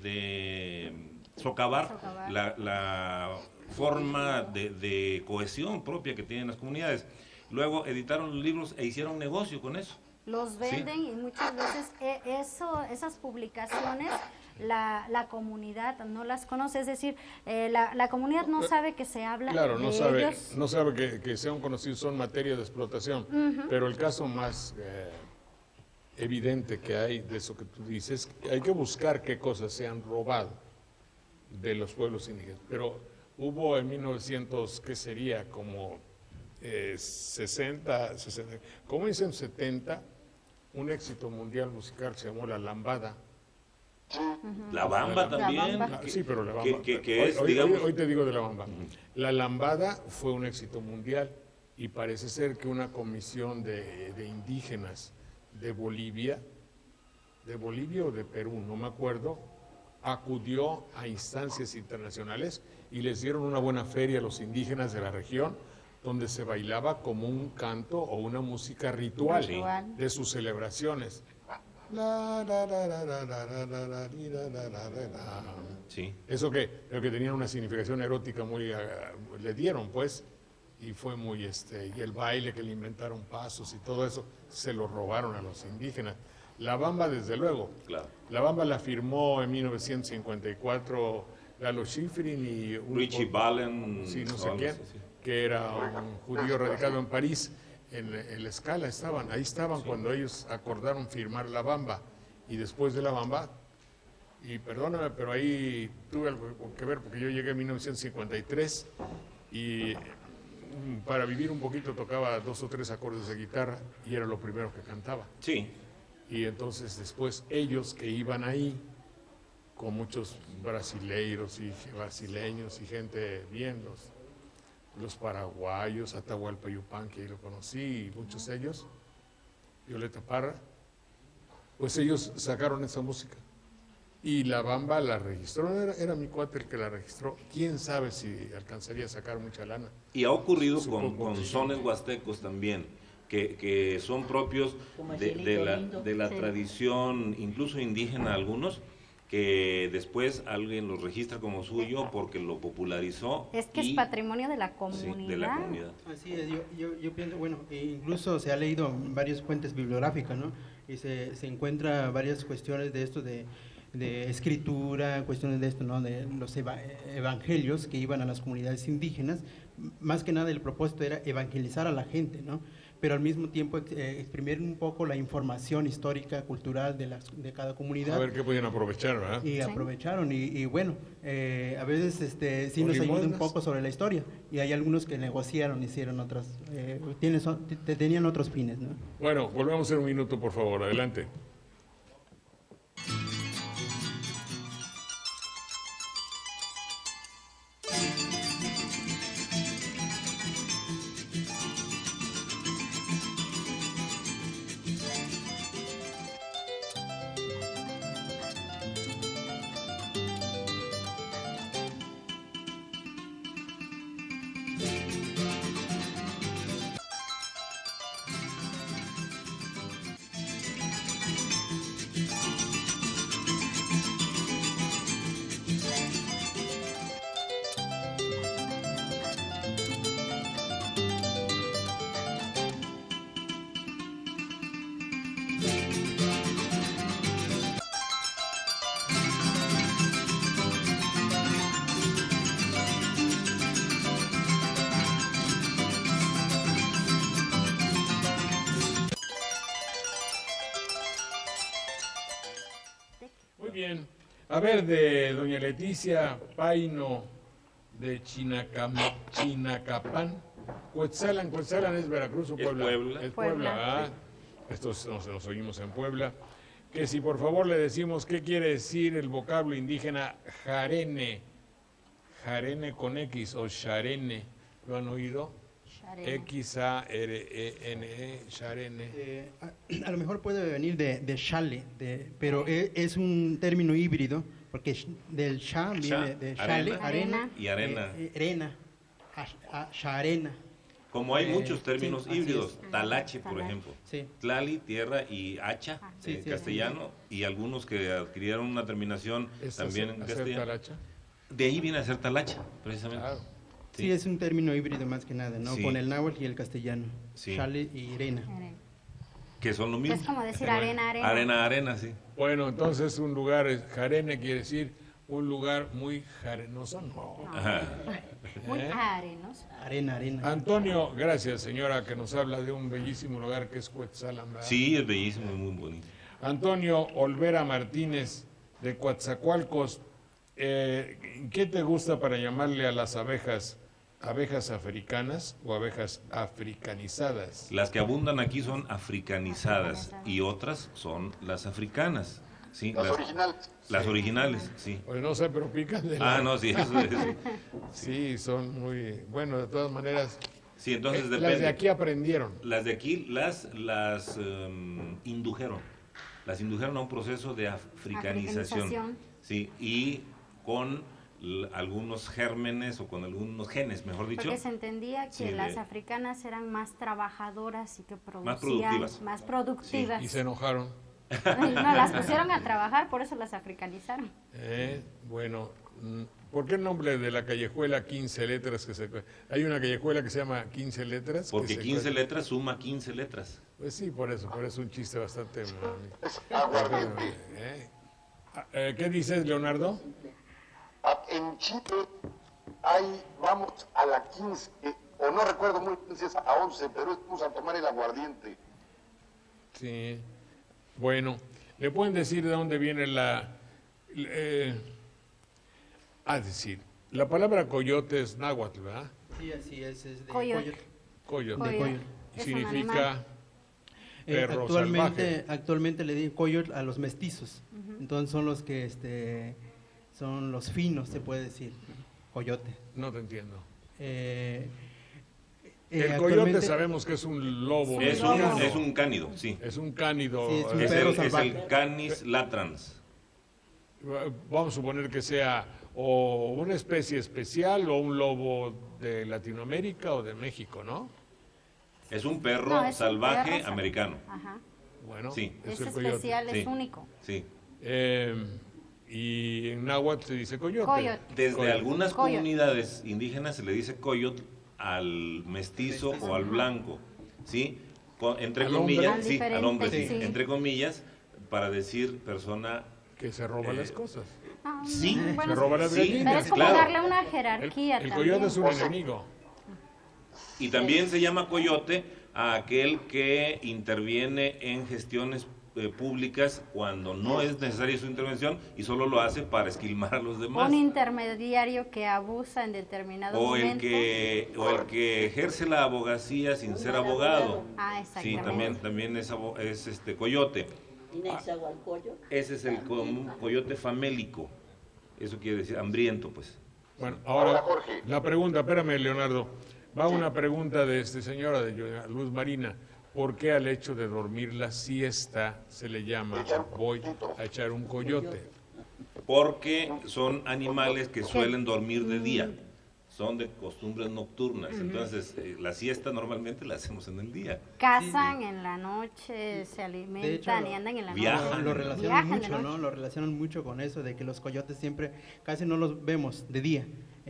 de socavar, Socavar. La, la forma de, de cohesión propia que tienen las comunidades. Luego editaron los libros e hicieron negocio con eso. Los venden y muchas veces eh, eso, esas publicaciones la, la comunidad no las conoce, es decir, eh, la, la comunidad no sabe que se habla claro, de no sabe, ellos. no sabe que, que sean conocidos, son materia de explotación. Pero el caso más eh, evidente que hay de eso que tú dices, hay que buscar qué cosas se han robado de los pueblos indígenas. Pero hubo en mil novecientos, ¿qué sería? Como eh, sesenta, sesenta, como en setenta, un éxito mundial musical se llamó La Lambada. La bamba La también. bamba. Ah, sí, pero la que- bamba. que- que hoy, es, hoy- digamos- hoy- hoy te digo de la bamba. La lambada fue un éxito mundial y parece ser que una comisión de, de indígenas de Bolivia, de Bolivia o de Perú, no me acuerdo, acudió a instancias internacionales y les dieron una buena feria a los indígenas de la región, donde se bailaba como un canto o una música ritual Ritual. de sus celebraciones. La, la, la, la, la, la, la, la, la, li, la, la, la, la, la. Sí. Eso que, lo que tenía una significación erótica muy, ah, le dieron pues, y fue muy, este, y el baile que le inventaron pasos y todo eso, se lo robaron a los indígenas. La bamba, desde luego. Claro. La bamba la firmó en mil novecientos cincuenta y cuatro Lalo Schifrin y un, Richie Valens. sí, no o sé algo quién, así, sí. que era un judío radicado en París. En, en la escala estaban, ahí estaban cuando ellos acordaron firmar la bamba. Y después de la bamba, y perdóname, pero ahí tuve algo que ver porque yo llegué en mil novecientos cincuenta y tres y mm, para vivir un poquito tocaba dos o tres acordes de guitarra y era lo primero que cantaba. Sí. Y entonces después ellos que iban ahí, con muchos brasileiros y brasileños y gente bien, los, los paraguayos, Atahualpa Yupanqui, ahí lo conocí, y muchos de ellos, Violeta Parra, pues ellos sacaron esa música. Y la bamba la registró, era, era mi cuate el que la registró. ¿Quién sabe si alcanzaría a sacar mucha lana? Y ha ocurrido con, Supongo con que sí. sones huastecos también, que, que son propios Como el de, cielito de la, lindo. de la Sí. tradición, incluso indígena algunos, que después alguien los registra como suyo porque lo popularizó. Es que y- es patrimonio de la sí, comunidad. de la comunidad. Así es, yo, yo, yo pienso, bueno, e incluso se ha leído en varias fuentes bibliográficas, ¿no? Y se, se encuentra varias cuestiones de esto de de escritura, cuestiones de esto, ¿no? De los eva evangelios que iban a las comunidades indígenas. Más que nada el propósito era evangelizar a la gente, ¿no? Pero al mismo tiempo eh, exprimir un poco la información histórica, cultural de, las, de cada comunidad. A ver qué podían aprovechar, ¿verdad? Y Sí. aprovecharon, y, y bueno, eh, a veces este, sí nos ayuda un Limosnas. poco sobre la historia, y hay algunos que negociaron, hicieron otras, eh, tienes, te- tenían otros fines, ¿no? Bueno, volvemos en un minuto, por favor. Adelante. Muy bien. A ver, de doña Leticia Paino de Chinacam, Chinacapán. Cuetzalan, Cuetzalan es Veracruz o Es Puebla. Puebla. Es Puebla. Puebla. Ah, estos nos, nos oímos en Puebla. Que si por favor le decimos qué quiere decir el vocablo indígena jarene. Jarene con X o charene. ¿Lo han oído? Sharena. X A R E N E, charene. Eh, a, a lo mejor puede venir de, de shale, de, pero e- es un término híbrido, porque sh- del sha viene de shale, arena. arena, Y arena. eh, eh, arena, a- a- sharena. Como hay Eh, muchos términos sí, así híbridos, es. talache, por Talache. ejemplo. Sí. Tlali, tierra, y hacha, Sí, eh, sí, castellano, y algunos que adquirieron una terminación ¿Es también hacer- en hacer castellano. talacha? De ahí viene a ser talacha, precisamente. Claro. Sí. es un término híbrido más que nada, ¿no? Sí. Con el náhuatl y el castellano. Sí. Shale y arena. Arena. Que son lo mismo. Es como decir arena, arena. Arena, arena, sí. Bueno, entonces un lugar, es- jarene quiere decir un lugar muy jarenoso. No. Ajá. Muy ¿Eh? arenoso. Arena, arena. Antonio, gracias señora, que nos habla de un bellísimo lugar que es Cuetzalan, ¿verdad? Sí, es bellísimo, es muy bonito. Antonio Olvera Martínez, de Coatzacoalcos, eh, ¿qué te gusta para llamarle a las abejas? ¿Abejas africanas o abejas africanizadas? Las que abundan aquí son africanizadas y otras son las africanas. Sí, Las originales. Las originales, sí. Pues no sé, pero pican de la- Ah, no, sí, eso es. Sí, son muy... Bueno, de todas maneras, Sí, entonces eh, depende. las de aquí aprendieron. Las de aquí las, las em, indujeron. Las indujeron a un proceso de africanización. Africanización. Sí, y con l- algunos gérmenes o con algunos genes, mejor dicho. Porque se entendía que Sí, de- las africanas eran más trabajadoras y que producían productivas. más productivas. Y se enojaron. Y no, las pusieron a trabajar, por eso las africanizaron. Eh, bueno, mm, ¿por qué el nombre de la callejuela quince letras que se... Hay una callejuela que se llama quince letras. que Porque se- quince letras suma quince letras. Pues sí, por eso, por eso un chiste bastante... Es aguardiente. Eh, ah, eh, ¿Qué dices, Leonardo? Ah, En Chile hay, vamos a la quince, o no recuerdo muy bien si es a once, pero vamos a tomar el aguardiente. Sí. Bueno, ¿le pueden decir de dónde viene la... Eh, ah, es decir, la palabra coyote es náhuatl, ¿verdad? Sí, así es. es de Coyote. Coyote. Coyote. coyote. Y Es un significa animal. Eh, perro actualmente, salvaje. actualmente le dicen coyote a los mestizos. Entonces son los que este, son los finos, se puede decir. Coyote. No te entiendo. Eh, eh, El coyote actualmente- sabemos que es un lobo. Es lobo. un, es un cánido, sí. Es un cánido. Sí, es un eh, Es perro el, es salvaje. el Canis latrans. Vamos a suponer que sea o una especie especial o un lobo de Latinoamérica o de México, ¿no? Es un perro No, es un salvaje perro sal- americano. Ajá. Bueno, Sí. Es es el coyote. especial, es Sí. único. Sí. Eh, y en náhuatl se dice coyote. Coyote. Desde Coyote. algunas Coyote. comunidades indígenas se le dice coyot al mestizo o al blanco, ¿sí? Con- entre ¿Al comillas, hombre? Al sí, al hombre, sí, diferente, sí. entre comillas, para decir persona que se roba las cosas. Ah, Sí, bueno, se roba las sí, gallinas. pero es como claro. darle una El, jerarquía el también. coyote es un enemigo. Y también se llama coyote a aquel que interviene en gestiones eh, públicas cuando no es necesaria su intervención y solo lo hace para esquilmar a los demás. Un intermediario que abusa en determinado O el momento. que o el que ejerce la abogacía sin ser abogado. Ah, Sí, exactamente. también también es, abo- es este coyote. Inexahualcoyo. Ese es el co- coyote famélico. Eso quiere decir hambriento, pues. Bueno, ahora Hola, Jorge. la pregunta, espérame, Leonardo. Va una pregunta de este señora, de Luz Marina. ¿Por qué al hecho de dormir la siesta se le llama voy a echar un coyote? Porque son animales que suelen dormir de día. Son de costumbres nocturnas. Entonces, eh, la siesta normalmente la hacemos en el día. Cazan en la noche, se alimentan lo- y andan en la viajan. noche. Lo relacionan Viajan de mucho, ¿no? noche. Lo relacionan mucho con eso de que los coyotes siempre, casi no los vemos de día.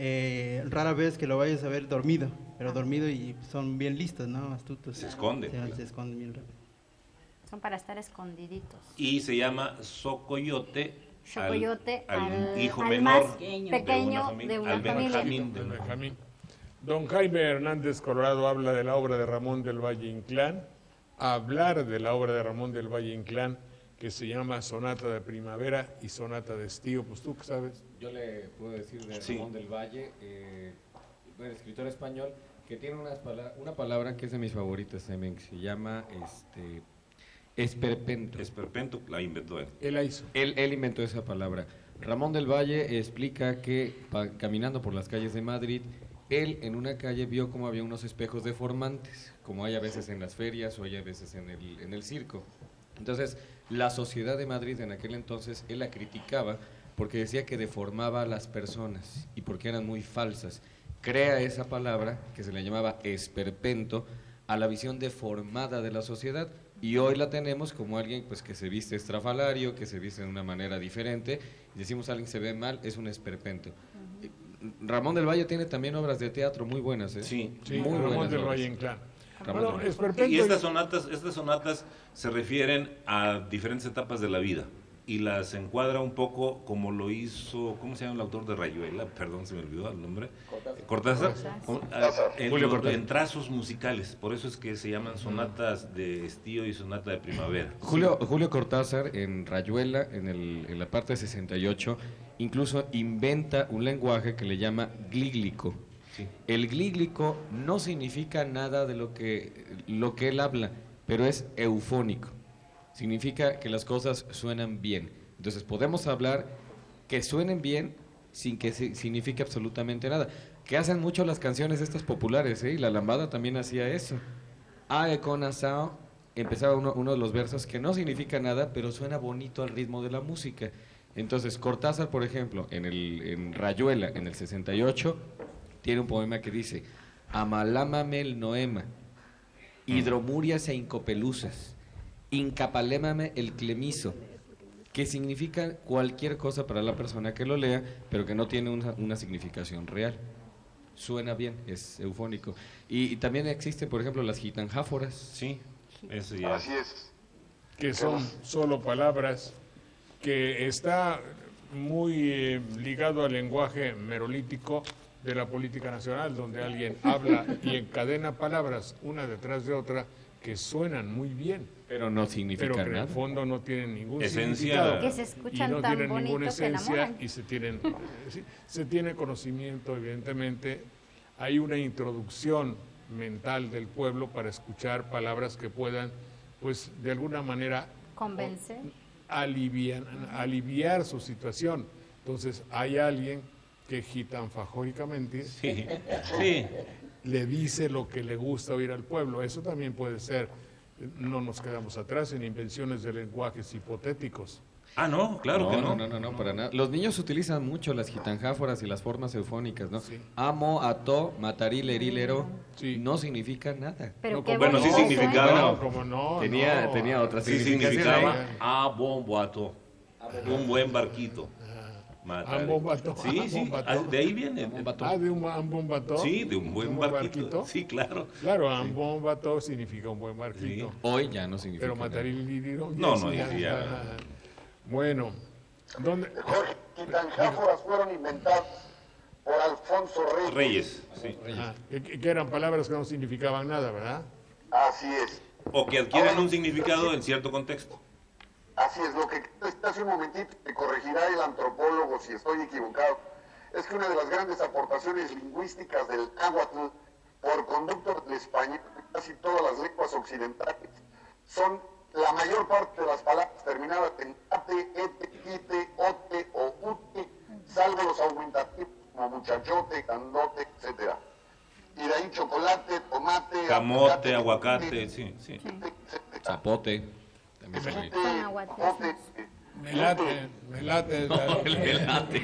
Eh, rara vez que lo vayas a ver dormido, pero dormido y son bien listos, ¿no? Astutos. Se esconden. Se, se esconden bien rápido. Son para estar escondiditos. Y se llama socoyote al, Chocoyote al al, hijo al menor más de una pequeño familia, de una al familia. Benjamín. Del Benjamín. Don Jaime Hernández Colorado habla de la obra de Ramón del Valle Inclán. Hablar de la obra de Ramón del Valle Inclán, que se llama Sonata de Primavera y Sonata de Estío. Pues tú qué sabes. Yo le puedo decir de Sí. Ramón del Valle, eh, bueno, escritor español, que tiene unas pala- una palabra que es de mis favoritas también, que se llama este, esperpento. Esperpento la inventó él. Él la hizo. Él, él inventó esa palabra. Ramón del Valle explica que pa- caminando por las calles de Madrid, él en una calle vio como había unos espejos deformantes, como hay a veces en las ferias o hay a veces en el, en el circo. Entonces, la sociedad de Madrid en aquel entonces, él la criticaba porque decía que deformaba a las personas y porque eran muy falsas. Crea esa palabra, que se le llamaba esperpento, a la visión deformada de la sociedad, y hoy la tenemos como alguien pues que se viste estrafalario, que se viste de una manera diferente, y decimos alguien se ve mal, es un esperpento. Eh, Ramón del Valle tiene también obras de teatro muy buenas, ¿eh? Sí. Sí, muy Ramón buenas del obras. Valle Inclán. Ramón Bueno, del Valle. esperpento Y estas sonatas, estas sonatas se refieren a diferentes etapas de la vida y las encuadra un poco como lo hizo, ¿cómo se llama el autor de Rayuela? Perdón, se me olvidó el nombre. Cortázar. Con- a- En, Julio los- Cortázar. en trazos musicales, por eso es que se llaman sonatas de estío y sonata de primavera. Julio, Julio Cortázar en Rayuela, en, el, en la parte sesenta y ocho, incluso inventa un lenguaje que le llama glíglico. Sí. El glíglico no significa nada de lo que, lo que él habla, pero es eufónico. Significa que las cosas suenan bien. Entonces podemos hablar que suenen bien sin que si- signifique absolutamente nada. Que hacen mucho las canciones estas populares, ¿eh? Y la lambada también hacía eso. Ae con asao, empezaba uno, uno de los versos que no significa nada, pero suena bonito al ritmo de la música. Entonces Cortázar, por ejemplo, en, el, en Rayuela, en el sesenta y ocho, tiene un poema que dice: Amalámame el noema, hidromurias e incopelusas, incapalémame el clemiso, que significa cualquier cosa para la persona que lo lea, pero que no tiene una, una significación real. Suena bien, es eufónico. Y, y también existen, por ejemplo, las gitanjáforas. Sí, eso ya. Así es. Que son solo palabras, que está muy eh, ligado al lenguaje merolítico de la política nacional, donde alguien habla y encadena palabras una detrás de otra que suenan muy bien, Pero no significa pero que en nada. el fondo no tienen ningún Esencia. significado. Que se escuchan y no tan tienen ninguna bonitos que esencia enamoran. y se tienen eh, sí, se tiene conocimiento, evidentemente. Hay una introducción mental del pueblo para escuchar palabras que puedan, pues, de alguna manera Convence. aliviar, aliviar su situación. Entonces, hay alguien que gitanfajóricamente Sí, sí. le dice lo que le gusta oír al pueblo. Eso también puede ser. No nos quedamos atrás en invenciones de lenguajes hipotéticos. Ah, no, claro no, que no, no. no, no, no, para nada. Los niños utilizan mucho las gitanjáforas y las formas eufónicas, ¿no? Sí. Amo, ato, matarí, lerilero, Sí. no significa nada. Pero No, qué bueno, sí bonito significaba. suena. No, como no. tenía, no. tenía otra Sí significación. significaba ¿eh? a bombato, un buen barquito. Matar. Ambombato, Sí, sí, ambombato. ah, de ahí viene. Ah, de un ambombato. Sí, de un buen ¿Un barquito. Sí, claro. Claro, ambombato significa un buen barquito. Sí. Hoy ya no significa Pero nada. matar el lírido. No, no, sí, ya, ya. Bueno, ¿Dónde? Jorge, quitanjáforas fueron inventadas por Alfonso Reyes. Reyes, sí. Ah, que, que eran palabras que no significaban nada, ¿verdad? Así es. O que adquieren un significado en cierto contexto. Así es, lo que hace un momentito me corregirá el antropólogo si estoy equivocado, es que una de las grandes aportaciones lingüísticas del náhuatl por conducto del español, casi todas las lenguas occidentales, son la mayor parte de las palabras terminadas en ate, ete, ite, ote o ute, salvo los aumentativos como muchachote, candote, etcétera. Y de ahí chocolate, tomate, Camote, aguacate, sí, sí. Zapote. También se Zapote, Son aguates. Me late, me late. Melate.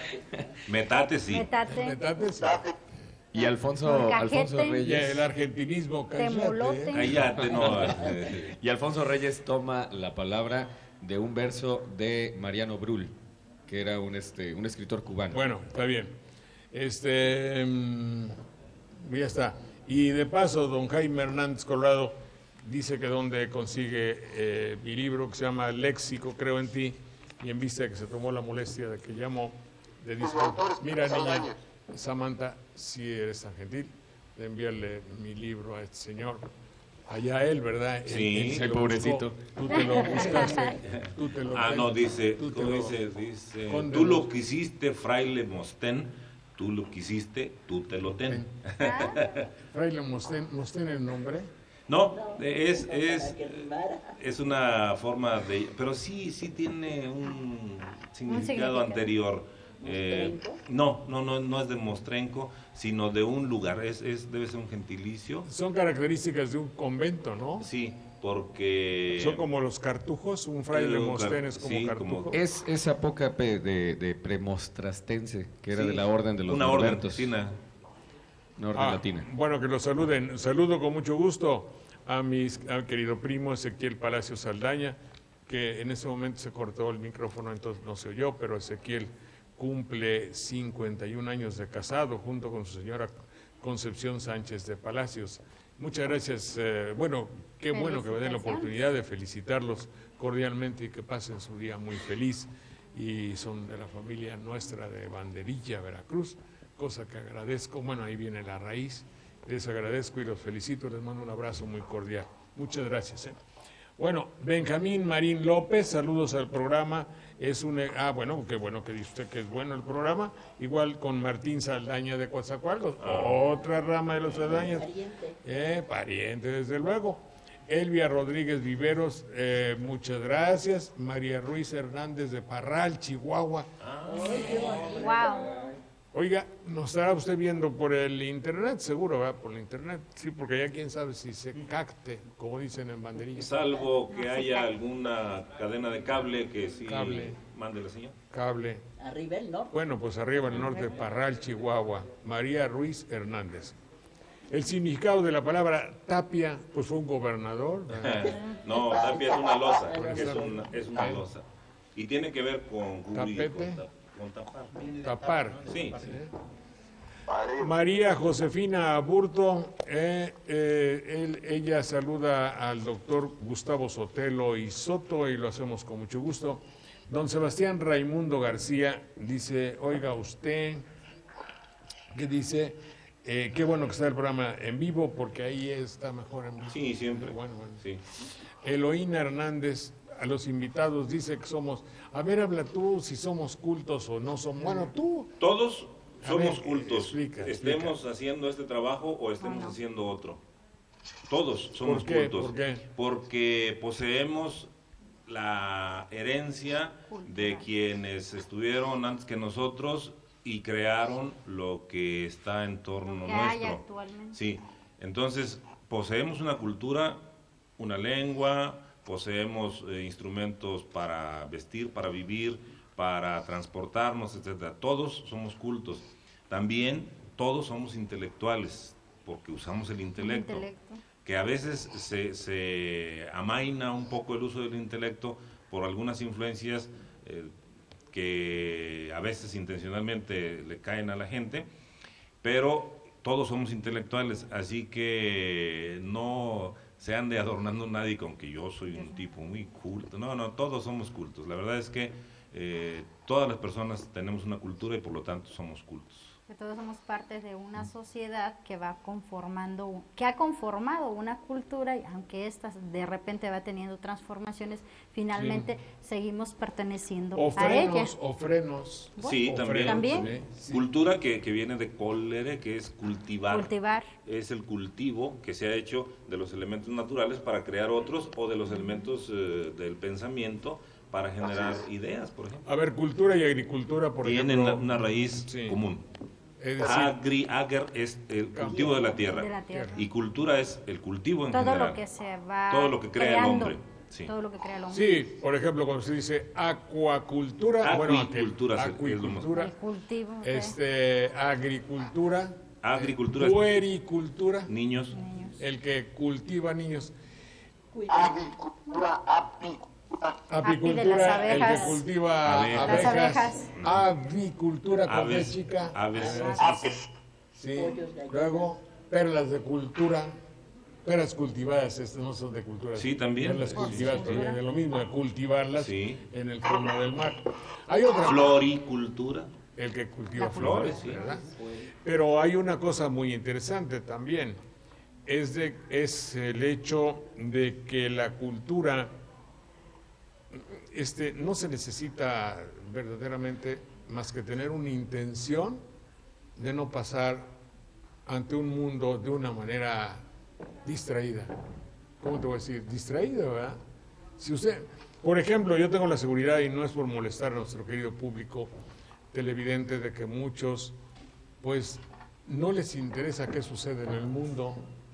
Metate, sí. Metate, Metate, sí. Y Alfonso, Molcajete. Alfonso Y Reyes. el argentinismo, Temolote. cállate. Cállate, no. eh, Y Alfonso Reyes toma la palabra de un verso de Mariano Brull, que era un, este, un escritor cubano. Bueno, está bien. Este, mm, ya está. Y de paso, don Jaime Hernández Colorado dice que donde consigue eh, mi libro que se llama Léxico, creo en ti, y en vista de que se tomó la molestia de que llamo de disco. Mira, niña, Samantha, si eres tan gentil, de enviarle mi libro a este señor. Allá él, ¿verdad? Él- Sí, él se el lo pobrecito. buscó. Tú te lo buscaste. Tú te lo Ah, no, dice, tú te ¿cómo lo- dice? Dice, Conde tú lo los- quisiste, fraile Mostén, tú lo quisiste, tú te lo ten. Fraile Mostén, ¿Mostén el nombre? No, es, es, Para que rimara. es una forma de... Pero sí, sí tiene un significado significado. anterior. Eh, ¿Mostrenco? no, no, no, no es de Mostrenco, sino de un lugar, es, es, debe ser un gentilicio. Son características de un convento, ¿no? Sí, porque... Son como los cartujos, un fraile Eh, un Mostén car- es como sí, cartujo. como- Es esa poca de, de premostrastense, que era Sí, de la orden de los una orden Norbertos. latina. Una orden Ah, latina. bueno, que los saluden. Saludo con mucho gusto a mi querido primo Ezequiel Palacio Saldaña, que en ese momento se cortó el micrófono, entonces no se oyó, pero Ezequiel cumple cincuenta y un años de casado junto con su señora Concepción Sánchez de Palacios. Muchas gracias. eh, bueno, qué bueno que me den la oportunidad de felicitarlos cordialmente y que pasen su día muy feliz. Y son de la familia nuestra de Banderilla, Veracruz, cosa que agradezco. Bueno, ahí viene la raíz. Les agradezco y los felicito. Les mando un abrazo muy cordial. Muchas gracias. ¿eh? Bueno, Benjamín Marín López, saludos al programa. Es un, ah, bueno, qué bueno que dice usted que es bueno el programa. Igual con Martín Saldaña de Coatzacoalcos, otra rama de los Saldañas. Pariente. Eh, pariente, desde luego. Elvia Rodríguez Viveros, eh, muchas gracias. María Ruiz Hernández de Parral, Chihuahua. Wow. Oiga, nos estará usted viendo por el internet, seguro, ¿verdad? Por el internet. Sí, porque ya quién sabe si se cacte, como dicen en banderilla. Salvo que haya alguna cadena de cable que sí Cable. mande la señal. Cable. Arriba el norte. Bueno, pues arriba en el norte, Parral, Chihuahua. María Ruiz Hernández. El significado de la palabra tapia, pues fue un gobernador. ¿verdad? No, tapia es una losa, es una, es una losa. Y tiene que ver con cubrir, Tapete. con, tap- con tapar. Tapar. Sí, sí. María Josefina Aburto, eh, eh, él- ella saluda al doctor Gustavo Sotelo y Soto y lo hacemos con mucho gusto. Don Sebastián Raimundo García dice, oiga usted, que dice, eh, qué bueno que está el programa en vivo porque ahí está mejor en vivo. Sí, siempre. Bueno, bueno. Sí. Eloína Hernández, a los invitados dice que somos, a ver, habla tú si somos cultos o no somos. Bueno, tú. Todos A somos ver, cultos, explica, estemos haciendo este trabajo o estemos haciendo otro. Todos somos ¿Por qué? cultos. ¿Por qué? Porque poseemos la herencia de quienes estuvieron antes que nosotros y crearon lo que está en torno Que hay nuestro. actualmente. Sí, entonces poseemos una cultura, una lengua, poseemos eh, instrumentos para vestir, para vivir, para transportarnos, etcétera. Todos somos cultos. También todos somos intelectuales, porque usamos el intelecto, intelecto. que a veces se, se amaina un poco el uso del intelecto por algunas influencias eh, que a veces intencionalmente le caen a la gente, pero todos somos intelectuales, así que no se ande adornando nadie con que yo soy un tipo muy culto. No, no, todos somos cultos. La verdad es que eh, todas las personas tenemos una cultura y por lo tanto somos cultos. Que todos somos parte de una sociedad que va conformando, que ha conformado una cultura, y aunque esta de repente va teniendo transformaciones, finalmente sí. seguimos perteneciendo o a ella. Frenos, o frenos. Bueno, sí, o también. frenos, ¿También? Sí. Cultura que, que viene de colere, que es cultivar. Cultivar. Es el cultivo que se ha hecho de los elementos naturales para crear otros o de los elementos eh, del pensamiento para generar ideas, por ejemplo. A ver, cultura y agricultura, por Tienen ejemplo. una, una raíz sí. común. Es decir, Agri, ager es el cultivo de la tierra. De la tierra. Y cultura es el cultivo en Todo general. lo que se va Todo lo que crea creando, el hombre. Sí. Todo lo que crea el hombre. sí, por ejemplo, cuando se dice acuacultura, bueno, Acuicultura, aquel- es el- es lo acuicultura, El cultivo. ok. este, agricultura, Agricultura es puericultura, niños. Niños. el que cultiva niños, Avicultura, apicultura. Api de las apicultura, el abejas. que cultiva Abejas. abejas, Las abejas. avicultura con Aves, B chica, aves. Aves. Sí. Luego, perlas de cultura, peras cultivadas, estas no son de cultura. Sí, también. Perlas cultivadas, pero viene de lo mismo, de cultivarlas Sí. en el fondo del mar. Hay otra, Floricultura. el que cultiva La flores, flores, sí. ¿verdad? Pero hay una cosa muy interesante también, es, de, es el hecho de que la cultura, este, no se necesita verdaderamente más que tener una intención de no pasar ante un mundo de una manera distraída. ¿Cómo te voy a decir? Distraída, ¿verdad? Si usted, por ejemplo, yo tengo la seguridad, y no es por molestar a nuestro querido público televidente, de que muchos, pues, no les interesa qué sucede en el mundo.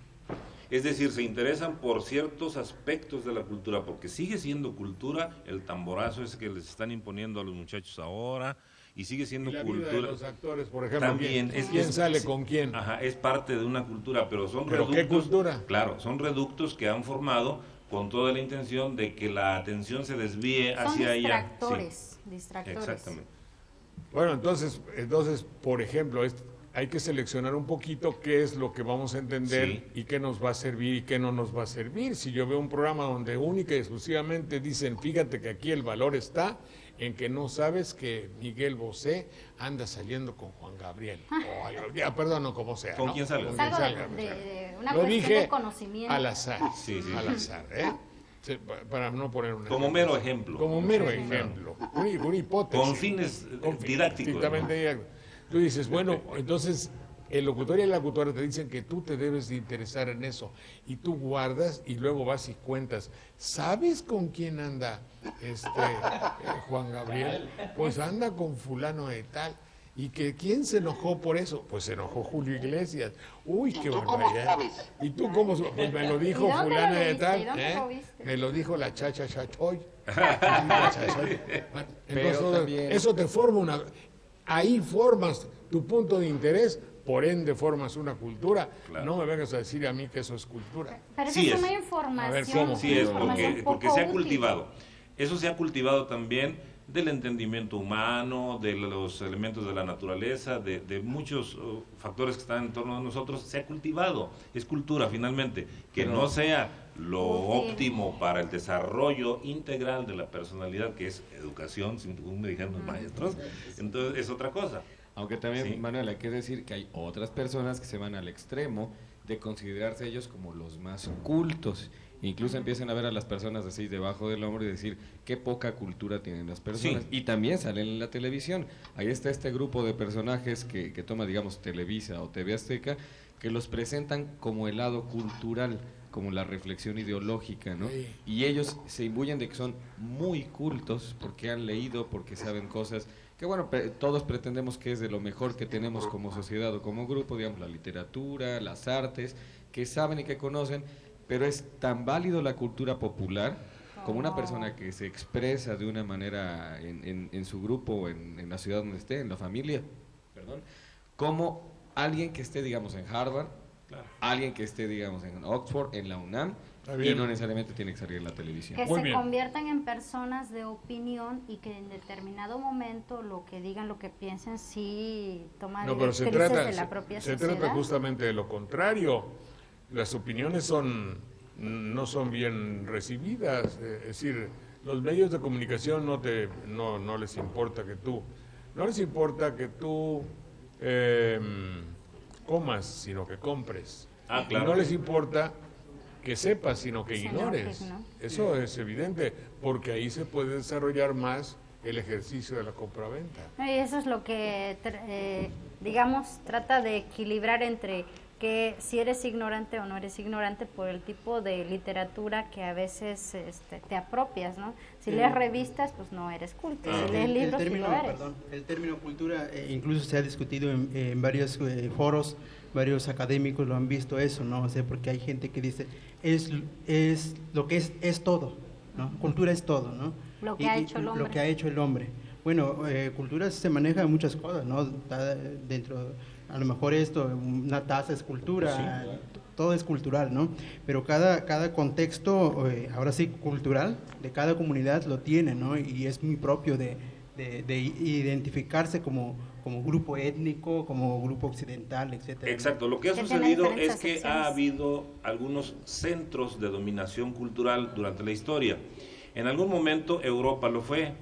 Es decir, se interesan por ciertos aspectos de la cultura, porque sigue siendo cultura el tamborazo ese que les están imponiendo a los muchachos ahora, y sigue siendo Y la vida cultura. de los actores, por ejemplo, También ¿quién, es- quién es- sale sí. con quién? Ajá, es parte de una cultura, pero son ¿Pero reductos. qué cultura? Claro, son reductos que han formado con toda la intención de que la atención se desvíe Son hacia allá. distractores, Sí, distractores. exactamente. Bueno, entonces, entonces, por ejemplo, es- hay que seleccionar un poquito qué es lo que vamos a entender Sí. y qué nos va a servir y qué no nos va a servir. Si yo veo un programa donde única y exclusivamente dicen, fíjate que aquí el valor está en que no sabes que Miguel Bosé anda saliendo con Juan Gabriel. O algo- ya, perdón, no como sea. ¿Con ¿no? quién salga? Es Con algo quien de, salga, de- pues, de una Lo cuestión dije de conocimiento. al azar, Sí, sí, al sí. azar, ¿eh? Sí, pa- para no poner una... Como mero ejemplo. Como mero ejemplo, una, una hipótesis. Con fines eh, Con- didácticos. estrictamente didácticos. Tú dices, bueno, entonces el locutor y la locutora te dicen que tú te debes de interesar en eso, y tú guardas y luego vas y cuentas, ¿sabes con quién anda este eh, Juan Gabriel? Pues anda con fulano de tal. ¿Y que quién se enojó por eso? Pues se enojó Julio Iglesias. Uy, qué tú cómo barbaridad. sabes? ¿Y tú cómo? su- Pues me lo dijo ¿Y dónde fulana lo de leíste? tal. ¿Y dónde ¿eh? lo viste? Me lo dijo la chacha chachoy. La chachoy. Bueno, Pero entonces, también- eso te forma una... Ahí formas tu punto de interés, por ende formas una cultura. Claro. No me vengas a decir a mí que eso es cultura. Pero Sí esa es es. una A ver, información. ¿cómo? Sí, una es información porque, poco porque se ha útil. cultivado. Eso se ha cultivado también del entendimiento humano, de los elementos de la naturaleza, de, de muchos uh, factores que están en torno a nosotros. Se ha cultivado. Es cultura, finalmente. Que Pero- no sea lo Útil. óptimo para el desarrollo integral de la personalidad, que es educación, según me dijeron los maestros. Entonces, es otra cosa. Aunque también, Sí. Manuel, hay que decir que hay otras personas que se van al extremo de considerarse ellos como los más cultos. Incluso empiezan a ver a las personas así debajo del hombro y decir qué poca cultura tienen las personas. Sí. Y también salen en la televisión. Ahí está este grupo de personajes que, que toma, digamos, Televisa o T V Azteca, que los presentan como el lado cultural, como la reflexión ideológica, ¿no? Sí. Y ellos se imbuyen de que son muy cultos porque han leído, porque saben cosas que, bueno, pre- todos pretendemos que es de lo mejor que tenemos como sociedad o como grupo, digamos, la literatura, las artes, que saben y que conocen, pero es tan válido la cultura popular como una persona que se expresa de una manera en, en- en su grupo, en, en la ciudad donde esté, en la familia, perdón, como alguien que esté, digamos, en Harvard, Claro. alguien que esté, digamos, en Oxford, en la UNAM, Está y bien. no necesariamente tiene que salir en la televisión. Que Muy se bien. conviertan en personas de opinión y que en determinado momento lo que digan, lo que piensen, sí toma No, pero se directrices trata, de la se- propia se sociedad. trata justamente de lo contrario. Las opiniones son no son bien recibidas, eh, es decir, Los medios de comunicación no, te, no, no les importa que tú, no les importa que tú eh, comas, sino que compres. Ah, claro. Y no les importa que sepas, sino que Sino ignores. que no. Eso es evidente, porque ahí se puede desarrollar más el ejercicio de la compraventa. No, y eso es lo que, tr- eh, digamos, trata de equilibrar entre que si eres ignorante o no eres ignorante por el tipo de literatura que a veces este, te apropias, ¿no? Si Sí. lees revistas, pues no eres culto. Ah. Si lees El- el libros, sí término, lo eres. perdón, el término cultura eh, incluso se ha discutido en, en varios eh, foros, varios académicos lo han visto eso, ¿no? O sea, porque hay gente que dice, es, es lo que es, es todo, ¿no? Cultura es todo, ¿no? Lo que Y- ha y hecho el Lo hombre. que ha hecho el hombre. Bueno, eh, cultura se maneja en muchas cosas, ¿no? Está dentro, a lo mejor esto, una taza es cultura, todo es cultural, ¿no? Pero cada, cada contexto, eh, ahora sí, cultural, de cada comunidad lo tiene, ¿no? Y es muy propio de, de, de identificarse como, como grupo étnico, como grupo occidental, etcétera, ¿no? Exacto, lo que ha Que tiene sucedido diferentes es que acepciones. ha habido algunos centros de dominación cultural durante la historia. En algún momento Europa lo fue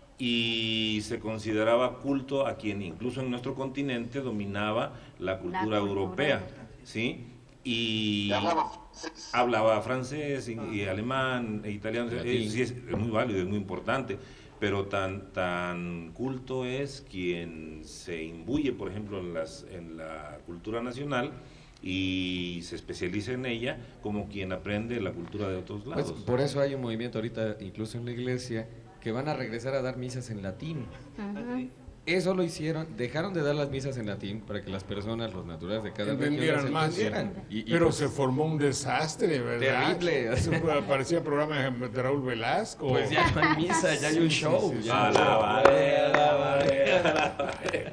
y se consideraba culto a quien incluso en nuestro continente dominaba la cultura cultura europea, europea. ¿sí? Y Ya hablaba francés. hablaba francés y, y alemán e italiano, Latín. eh, sí es, es muy válido, es muy importante, pero tan, tan culto es quien se imbuye, por ejemplo, en, las, en la cultura nacional y se especializa en ella, como quien aprende la cultura de otros Pues, lados. por eso hay un movimiento ahorita, incluso en la iglesia, que van a regresar a dar misas en latín. Ujú. Eso lo hicieron, dejaron de dar las misas en latín para que las personas, los naturales de cada región, Entendieran las más. entendieran. Y- y Pero pues, se formó un desastre, ¿verdad? Terrible. Eso fue- parecía programa de Raúl Velasco. pues ya no hay misa, ya hay un Sí, sí, show. sí, ya. Alabaré, alabaré, alabaré.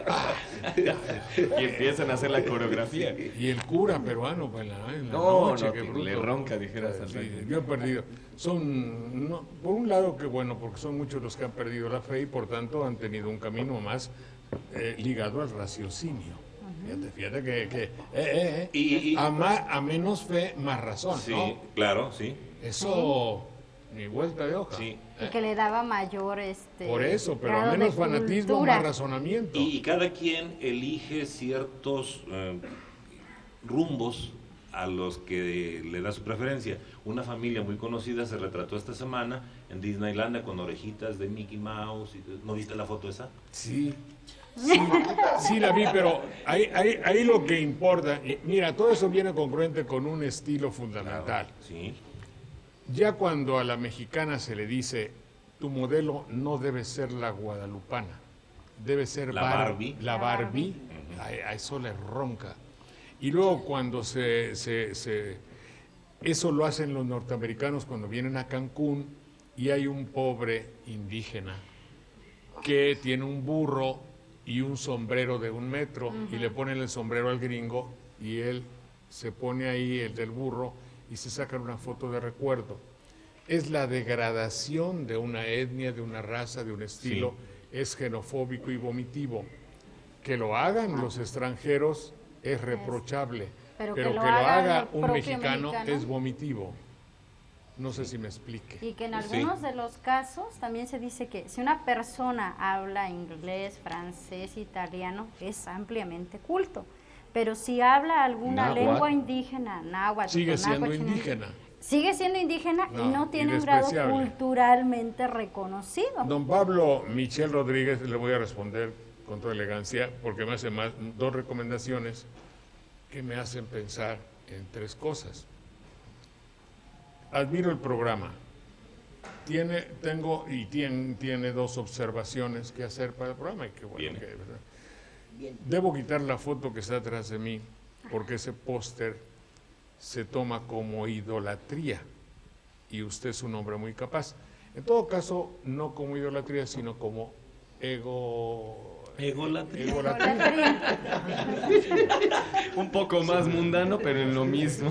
Y empiezan a hacer la coreografía. Y el cura peruano, pues, en la, en la No, noche, no, qué que bruto. le ronca, dijera Sí, Saldaña. yo he perdido. Son, no, por un lado, que bueno, porque son muchos los que han perdido la fe y por tanto han tenido un camino más eh, ligado al raciocinio. Fíjate, fíjate que, que, eh, eh, eh, Y- y- a, ma- a menos fe, más razón, Sí, ¿no? claro, sí. Eso, ni vuelta de hoja. Sí. Y que le daba mayor este Por eso, pero grado de menos fanatismo, cultura. más razonamiento. Y, y cada quien elige ciertos eh, rumbos a los que le da su preferencia. Una familia muy conocida se retrató esta semana en Disneylandia con orejitas de Mickey Mouse. Y, ¿no viste la foto esa? Sí, sí, sí la vi, pero ahí, ahí, ahí lo que importa, y mira, todo eso viene congruente con un estilo fundamental. Sí. Ya cuando a la mexicana se le dice, tu modelo no debe ser la guadalupana, debe ser La Bar- Barbie. la Barbie, a, a eso le ronca. Y luego cuando se, se, se- eso lo hacen los norteamericanos cuando vienen a Cancún y hay un pobre indígena que tiene un burro y un sombrero de un metro y le ponen el sombrero al gringo y él se pone ahí el del burro y se sacan una foto de recuerdo. Es la degradación de una etnia, de una raza, de un estilo, es xenofóbico y vomitivo. Que lo hagan los extranjeros es reprochable, Pero pero, que lo que lo haga haga el un propio mexicano, mexicano. es vomitivo. No sé si me explique. Y que en Sí. algunos de los casos también se dice que si una persona habla inglés, francés, italiano, es ampliamente culto. Pero si habla alguna Náhuatl. lengua indígena, náhuatl, Sigue o siendo náhuatl, indígena. Sigue siendo indígena No, y no tiene un grado despreciable. culturalmente reconocido. Don Pablo Michel Rodríguez, le voy a responder con toda elegancia, porque me hace más, dos recomendaciones que me hacen pensar en tres cosas. Admiro el programa. Tiene, tengo y tiene, tiene dos observaciones que hacer para el programa. Y qué bueno Bien. que, ¿verdad? Debo quitar la foto que está atrás de mí, porque ese póster se toma como idolatría y usted es un hombre muy capaz. En todo caso, no como idolatría, sino como ego... Egolatría. egolatría. Un poco más mundano, pero en lo mismo.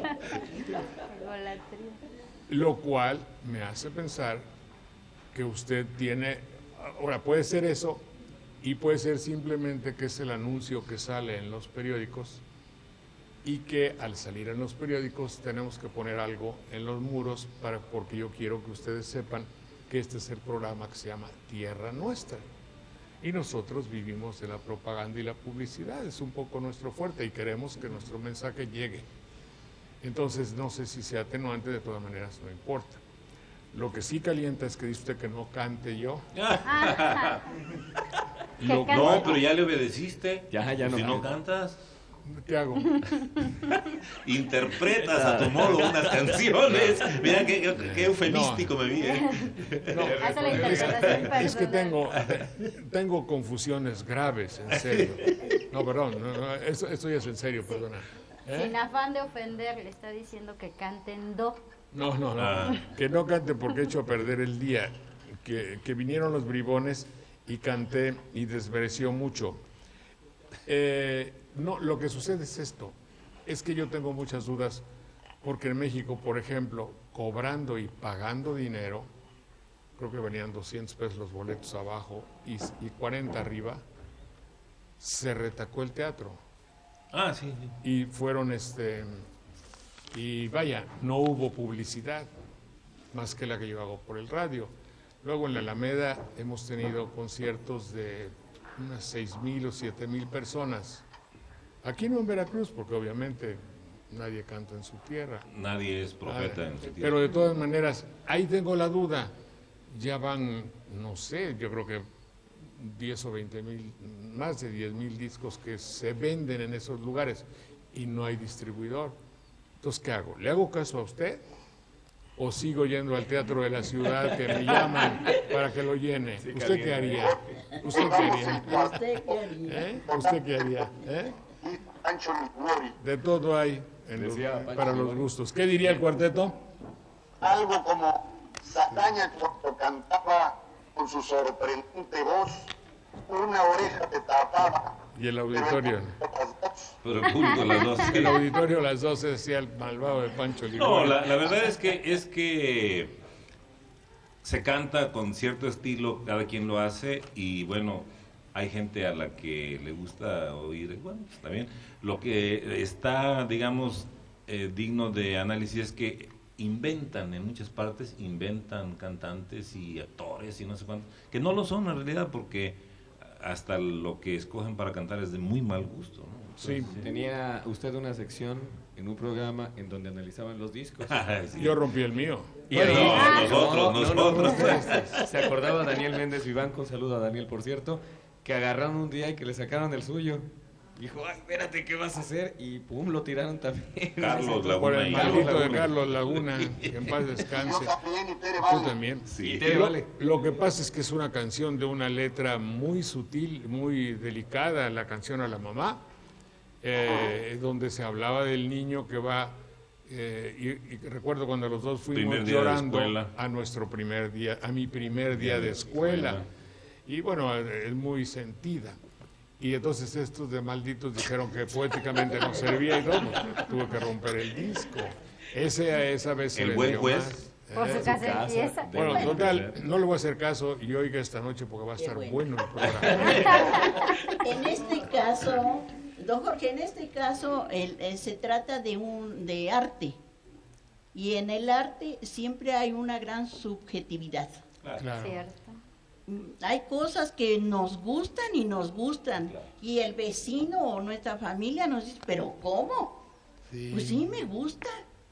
Lo cual me hace pensar que usted tiene... Ahora, puede ser eso y puede ser simplemente que es el anuncio que sale en los periódicos y que al salir en los periódicos tenemos que poner algo en los muros para, porque yo quiero que ustedes sepan que este es el programa que se llama Tierra Nuestra. Y nosotros vivimos de la propaganda y la publicidad, es un poco nuestro fuerte y queremos que nuestro mensaje llegue. Entonces, no sé si sea atenuante, de todas maneras no importa. Lo que sí calienta es que dice usted que no cante yo. Lo, no, pero ya le obedeciste. Ya, ya no. Si no cantas, ¿qué hago? Interpretas a tu modo unas canciones. Mira qué, qué, qué eufemístico no. me vi. ¿eh? No, Hace la es, interpretación es que tengo, tengo confusiones graves, en serio. No, perdón, no, no, esto, esto ya es en serio, perdona. ¿Eh? Sin afán de ofender, le está diciendo que canten do. No, no, no, Ah. que no cante porque he hecho perder el día. Que, que vinieron los bribones y canté y desmereció mucho. Eh, no, lo que sucede es esto, es que yo tengo muchas dudas, porque en México, por ejemplo, cobrando y pagando dinero, creo que venían doscientos pesos los boletos abajo y, y cuarenta arriba, se retacó el teatro. Ah, sí, sí. Y fueron, este, y vaya, no hubo publicidad, más que la que yo hago por el radio. Luego en la Alameda hemos tenido conciertos de unas seis mil o siete mil personas. Aquí no en Veracruz, porque obviamente nadie canta en su tierra. Nadie es profeta Ah, en su tierra. Pero de todas maneras, ahí tengo la duda. Ya van, no sé, yo creo que diez o veinte mil, más de diez mil discos que se venden en esos lugares y no hay distribuidor. Entonces, ¿qué hago? ¿Le hago caso a usted? ¿O sigo yendo al Teatro de la Ciudad que me llaman para que lo llene? Sí, ¿Usted caliente. qué haría? ¿Usted qué haría? ¿Usted qué haría? ¿Eh? ¿Usted qué haría? ¿Eh? Y Pancho Liguori, De todo hay en los- Decía Pancho para los Liguori. gustos. ¿Qué diría el cuarteto? algo como Saldaña cuando cantaba con su sorprendente voz, una oreja te tapaba. Y el pero auditorio. las dos. Pero el público las dos. El auditorio a las doce decía el malvado de Pancho No, Liguori. la, la verdad es que es que se canta con cierto estilo, cada quien lo hace y bueno, hay gente a la que le gusta oír, bueno, pues, está bien. Lo que está, digamos, eh, digno de análisis es que inventan en muchas partes, inventan cantantes y actores y no sé cuántos, que no lo son en realidad porque hasta lo que escogen para cantar es de muy mal gusto, ¿no? Sí, Tenía usted una sección en un programa en donde analizaban los discos. Sí. yo rompí el mío. Y no, nosotros, No, no, nosotros. no, se acordaba Daniel Méndez Vivanco, un saludo a Daniel, por cierto, que agarraron un día y que le sacaron el suyo. Dijo, ay, espérate, ¿qué vas a hacer? Y pum, lo tiraron también. Carlos Por Laguna el y maldito de Laguna. Carlos Laguna, que en paz descanse. Yo también y Tere Tú Vale. también. Sí. Y Tere Lo, Vale. lo que pasa es que es una canción de una letra muy sutil, muy delicada, la canción a la mamá, eh, donde se hablaba del niño que va, eh, y, y recuerdo cuando los dos fuimos Primer día de llorando escuela. a nuestro primer día, a mi primer día de escuela. Y bueno, es muy sentida. Y entonces estos de malditos dijeron que poéticamente no servía y todo, pues, tuve que romper el disco. Ese a esa vez se El le buen dio juez. más. Por Eh, su casa casa. empieza. De- Bueno, Bueno, total, no le voy a hacer caso y oiga esta noche porque va a Qué estar bueno. bueno el programa. En este caso, don Jorge, en este caso el- eh, se trata de un de arte y en el arte siempre hay una gran subjetividad. Claro. Cierto. Mm, Hay cosas que nos gustan y nos gustan y el vecino o nuestra familia nos dice, pero ¿cómo? Pues sí me gusta.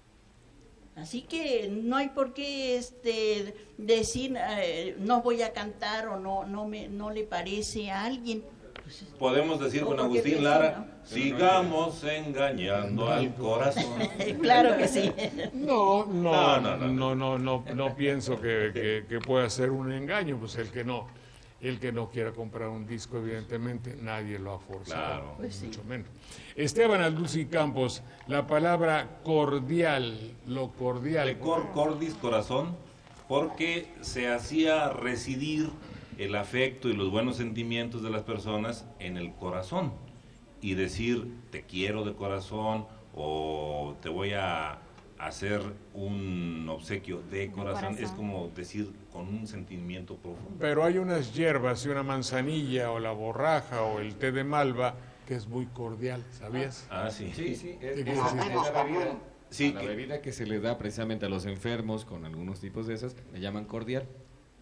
Así que no hay por qué este decir eh, no voy a cantar o no no me no le parece a alguien. Pues, Podemos decir con Como que Agustín vecino. Lara, sigamos engañando al corazón. claro que sí. No, No, no, no, no, no. no, no, no, pienso que, que- que pueda ser un engaño, pues el que no, el que no quiera comprar un disco, evidentemente, nadie lo ha forzado, Claro. Pues sí. mucho menos. Esteban Alduzzi Campos, la palabra cordial, lo cordial. De cor cordis, corazón, porque se hacía residir el afecto y los buenos sentimientos de las personas en el corazón. Y decir te quiero de corazón o te voy a hacer un obsequio de corazón, corazón. es como decir con un sentimiento profundo. Pero hay unas hierbas y una manzanilla o la borraja o el té de malva que es muy cordial, ¿sabías? Ah, sí. Sí, sí, es, ¿Qué es- quiere decir? es la bebida, Sí, la que- bebida que se le da precisamente a los enfermos con algunos tipos de esas, le llaman cordial.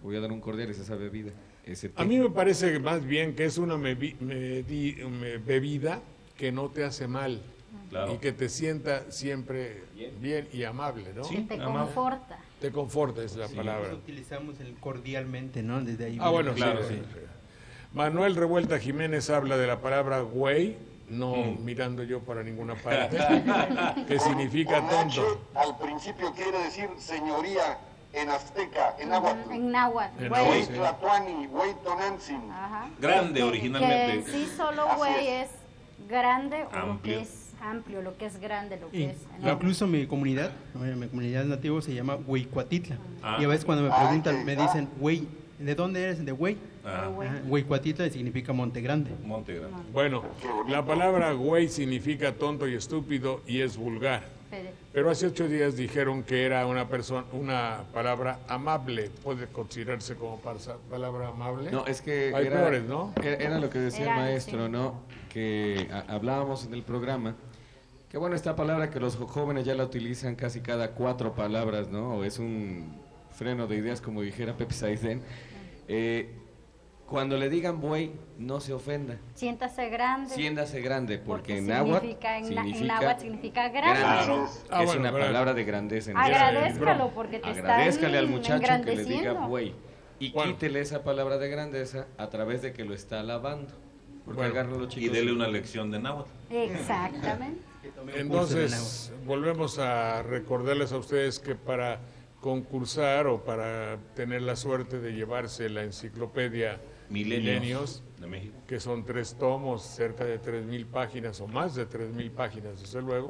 voy a dar un cordial, es esa bebida. Ese té. A mí me parece más bien que es una mevi- medi- me- bebida que no te hace mal. Claro. Y que te sienta siempre bien, bien y amable, ¿no? Sí. Que te amable. conforta. Te conforta, es la Sí. palabra. Utilizamos el cordialmente, ¿no? Desde ahí. Ah, bueno, Claro, sí, sí. sí. Manuel Revuelta Jiménez habla de la palabra güey, no Mm. mirando yo para ninguna parte, que significa Comanche, tonto. al principio quiere decir señoría en azteca, en náhuatl. En náhuatl, En güey. náhuatl, Güey sí. Tlatuani, güey tonantzin. Ajá. Grande Que- originalmente. Que en sí solo Así güey es. es grande o lo Amplio. que es amplio, lo que es grande, lo que Y- es enorme. incluso mi comunidad, bueno, mi comunidad nativa se llama Huicuatitla. Ah. Y a veces cuando me Ah, preguntan, ok. me dicen, güey, ¿de dónde eres? De güey. Ah, Güey. Ajá, Huicuatitla significa Monte Grande. Monte Grande. Bueno, la palabra güey significa tonto y estúpido y es vulgar. Pero- Pero hace ocho días dijeron que era una persona, una palabra amable. ¿Puede considerarse como parsa- palabra amable? No, es que Hay era, peores, ¿no? era- era lo que decía Era, el maestro, sí. ¿no? Que a- hablábamos en el programa, que bueno, esta palabra que los jo- jóvenes ya la utilizan casi cada cuatro palabras, ¿no? O es un freno de ideas, como dijera Pepe Saizén. Eh, cuando le digan buey, no se ofenda. Siéntase grande. Siéndase grande, porque, porque en náhuatl significa, en, na- en significa náhuatl significa grande. Claro. Ah, es bueno, una pero- palabra de grandeza. en Agradézcalo Sí, porque te Agradézcale están al muchacho que le diga engrandeciendo. buey y Bueno. quítele esa palabra de grandeza a través de que lo está alabando. Porque Bueno. agarran los Y chicos dele una lección de náhuatl. Exactamente. Entonces, volvemos a recordarles a ustedes que para concursar o para tener la suerte de llevarse la enciclopedia Milenios Milenios, de México. que son tres tomos, cerca de tres mil páginas o más de tres mil páginas, desde luego,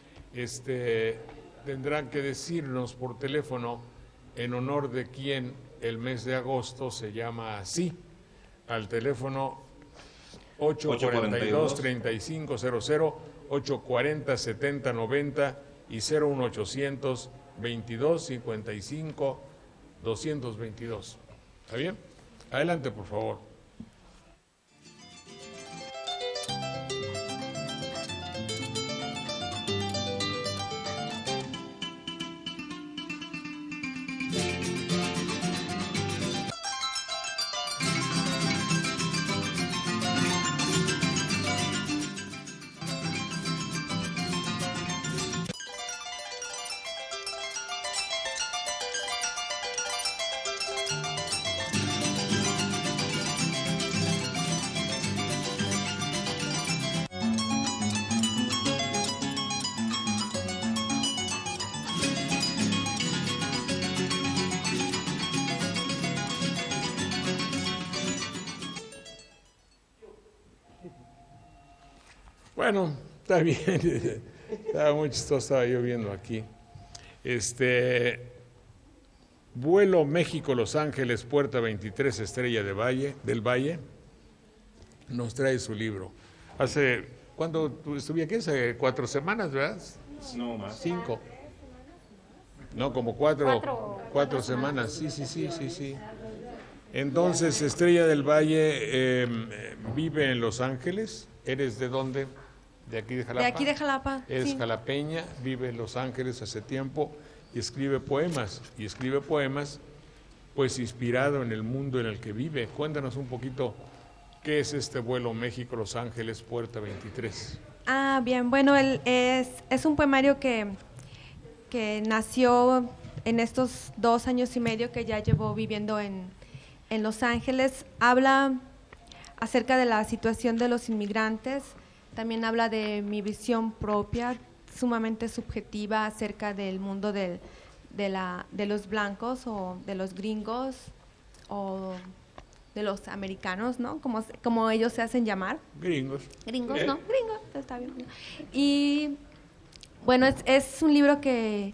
este, tendrán que decirnos por teléfono en honor de quién el mes de agosto se llama así, al teléfono ocho cuatro dos, tres cinco cero cero, ocho cuatro cero, siete cero nueve cero y cero uno ochocientos veintidós cincuenta y cinco doscientos veintidós. ¿Está bien? Adelante, por favor. Bueno, está bien. Estaba muy chistoso, estaba yo viendo aquí. Este, vuelo México-Los Ángeles, puerta veintitrés, Estrella de Valle, del Valle, nos trae su libro. Hace, ¿cuándo tú estuve aquí? Hace cuatro semanas, ¿verdad? No más. Cinco. No, como cuatro, Cuatro- cuatro semanas. Sí, sí, sí, sí, sí. Entonces, Estrella del Valle eh, vive en Los Ángeles. ¿Eres de dónde? ¿De aquí de Jalapa? De aquí de Jalapa. Es sí. jalapeña, vive en Los Ángeles hace tiempo y escribe poemas. Y escribe poemas, pues inspirado en el mundo en el que vive. Cuéntanos un poquito qué es este vuelo México-Los Ángeles, puerta veintitrés. Ah, bien, bueno, el, es, es un poemario que, que nació en estos dos años y medio que ya llevo viviendo en, en Los Ángeles. Habla acerca de la situación de los inmigrantes, también habla de mi visión propia, sumamente subjetiva acerca del mundo del, de, la, de los blancos o de los gringos o de los americanos, ¿no? Como, se- como ellos se hacen llamar. Gringos. Gringos, Eh. ¿no? Gringos, está bien. Y bueno, es, es un libro que,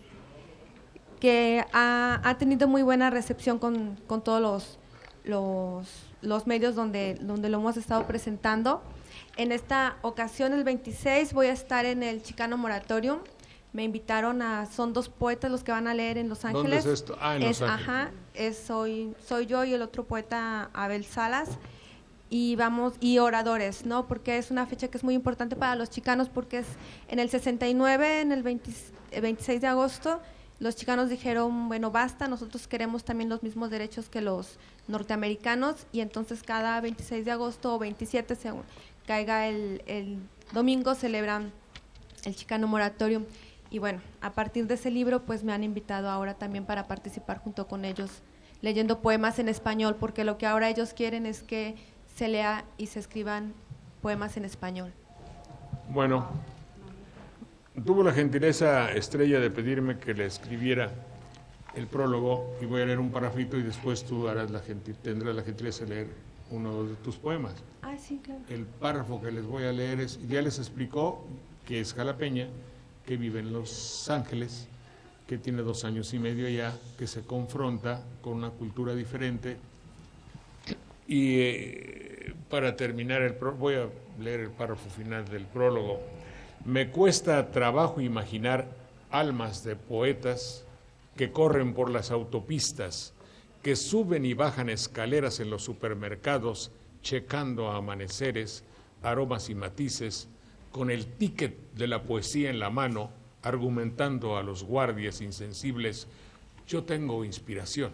que ha, ha tenido muy buena recepción con, con todos los, los, los medios donde, donde lo hemos estado presentando. En esta ocasión, el veintiséis, voy a estar en el Chicano Moratorium. Me invitaron a, son dos poetas los que van a leer en Los ¿Dónde Ángeles. es esto? Ah, en Los Es- Ángeles. Ajá, es, soy, soy yo y el otro poeta Abel Salas. Y vamos, y oradores, ¿no? Porque es una fecha que es muy importante para los chicanos porque es en el sesenta y nueve, en el veinte, eh, veintiséis de agosto, los chicanos dijeron, bueno, basta, nosotros queremos también los mismos derechos que los norteamericanos, y entonces cada veintiséis de agosto o veintisiete, según caiga el, el domingo, celebran el Chicano Moratorium. Y bueno, a partir de ese libro pues me han invitado ahora también para participar junto con ellos leyendo poemas en español, porque lo que ahora ellos quieren es que se lea y se escriban poemas en español. Bueno, tuvo la gentileza, Estrella, de pedirme que le escribiera el prólogo, y voy a leer un parrafito y después tú harás la gentil, tendrás la gentileza de leer uno de tus poemas. Ah, sí, claro. El párrafo que les voy a leer es, ya les explicó que es jalapeña, que vive en Los Ángeles, que tiene dos años y medio ya, que se confronta con una cultura diferente. Y eh, para terminar, el pro, voy a leer el párrafo final del prólogo. Me cuesta trabajo imaginar almas de poetas que corren por las autopistas, que suben y bajan escaleras en los supermercados, checando amaneceres, aromas y matices, con el ticket de la poesía en la mano, argumentando a los guardias insensibles, yo tengo inspiración.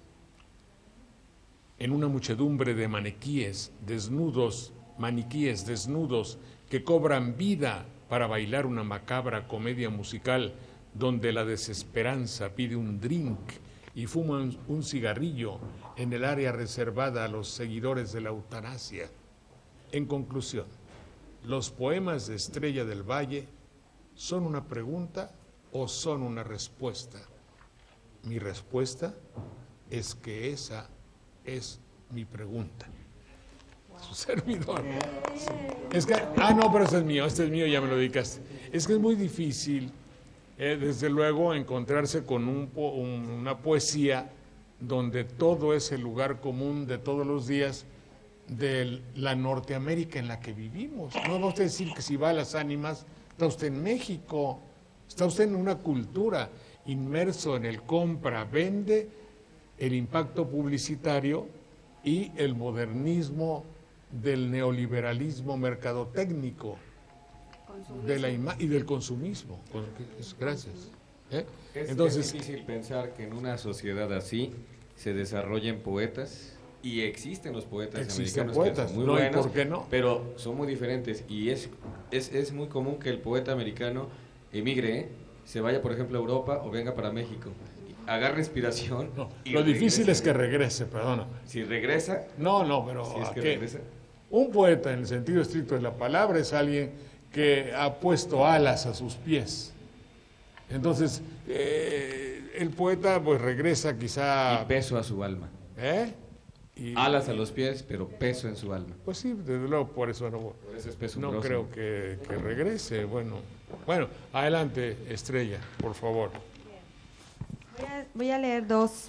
En una muchedumbre de maniquíes desnudos, maniquíes desnudos que cobran vida para bailar una macabra comedia musical donde la desesperanza pide un drink y fuma un cigarrillo en el área reservada a los seguidores de la eutanasia. En conclusión, los poemas de Estrella del Valle ¿son una pregunta o son una respuesta? Mi respuesta es que esa es mi pregunta. Wow. Su servidor. Sí. Es que, ah, no, pero este es mío, este es mío, ya me lo dedicaste. Es que es muy difícil, eh, desde luego, encontrarse con un, un, una poesía donde todo es el lugar común de todos los días de la Norteamérica en la que vivimos. No va usted a decir que si va a las ánimas, está usted en México, está usted en una cultura, inmerso en el compra-vende, el impacto publicitario y el modernismo del neoliberalismo mercadotécnico de la ima y del consumismo. Gracias. ¿Eh? Es, Entonces, es difícil pensar que en una sociedad así se desarrollen poetas. Y existen los poetas existen americanos poetas, que son muy no, buenos, ¿por qué no? Pero son muy diferentes, y es, es, es muy común que el poeta americano emigre, ¿eh? Se vaya, por ejemplo, a Europa o venga para México, agarre inspiración. No, y lo regrese. difícil es que regrese, perdona. Si regresa. No, no, pero si es que ¿qué? regresa. Un poeta, en el sentido estricto de la palabra, es alguien que ha puesto alas a sus pies. Entonces, eh, el poeta pues regresa quizá... Y peso a su alma. ¿Eh? Y, alas a los pies, pero peso en su alma. Pues sí, desde luego, por eso no, por eso es no creo que, que regrese. Bueno, bueno, adelante, Estrella, por favor. Voy a, voy a leer dos,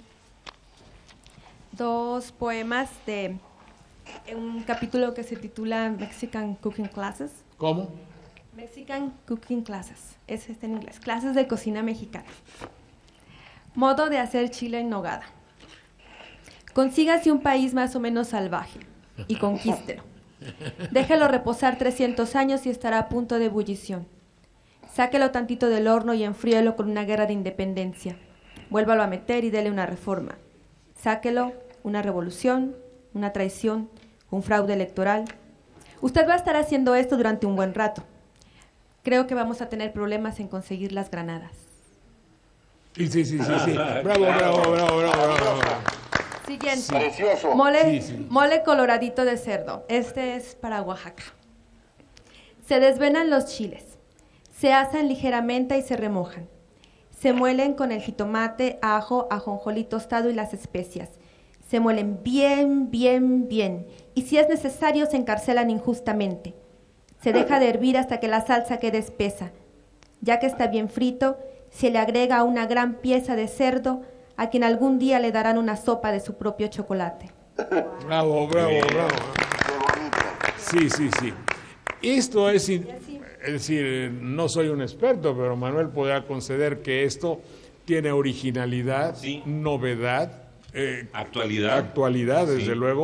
dos poemas de un capítulo que se titula Mexican Cooking Classes. ¿Cómo? Mexican Cooking Classes, es este en inglés, clases de cocina mexicana. Modo de hacer chile en nogada. Consígase un país más o menos salvaje y conquístelo. Déjelo reposar trescientos años y estará a punto de ebullición. Sáquelo tantito del horno y enfríelo con una guerra de independencia. Vuélvalo a meter y dele una reforma. Sáquelo, una revolución, una traición, un fraude electoral. Usted va a estar haciendo esto durante un buen rato. Creo que vamos a tener problemas en conseguir las granadas. Sí, sí, sí, sí, sí. Bravo, bravo, bravo, bravo, bravo. Siguiente. Precioso. Mole, Sí, sí. mole coloradito de cerdo. Este es para Oaxaca. Se desvenan los chiles. Se asan ligeramente y se remojan. Se muelen con el jitomate, ajo, ajonjolí tostado y las especias. Se muelen bien, bien, bien. Y si es necesario, se encarcelan injustamente. Se deja de hervir hasta que la salsa quede espesa. Ya que está bien frito, se le agrega una gran pieza de cerdo a quien algún día le darán una sopa de su propio chocolate. Bravo, bravo, bravo. Sí, sí, sí. Esto es, es decir, no soy un experto, pero Manuel podrá conceder que esto tiene originalidad, sí. novedad, eh, actualidad, actualidad, desde sí. luego,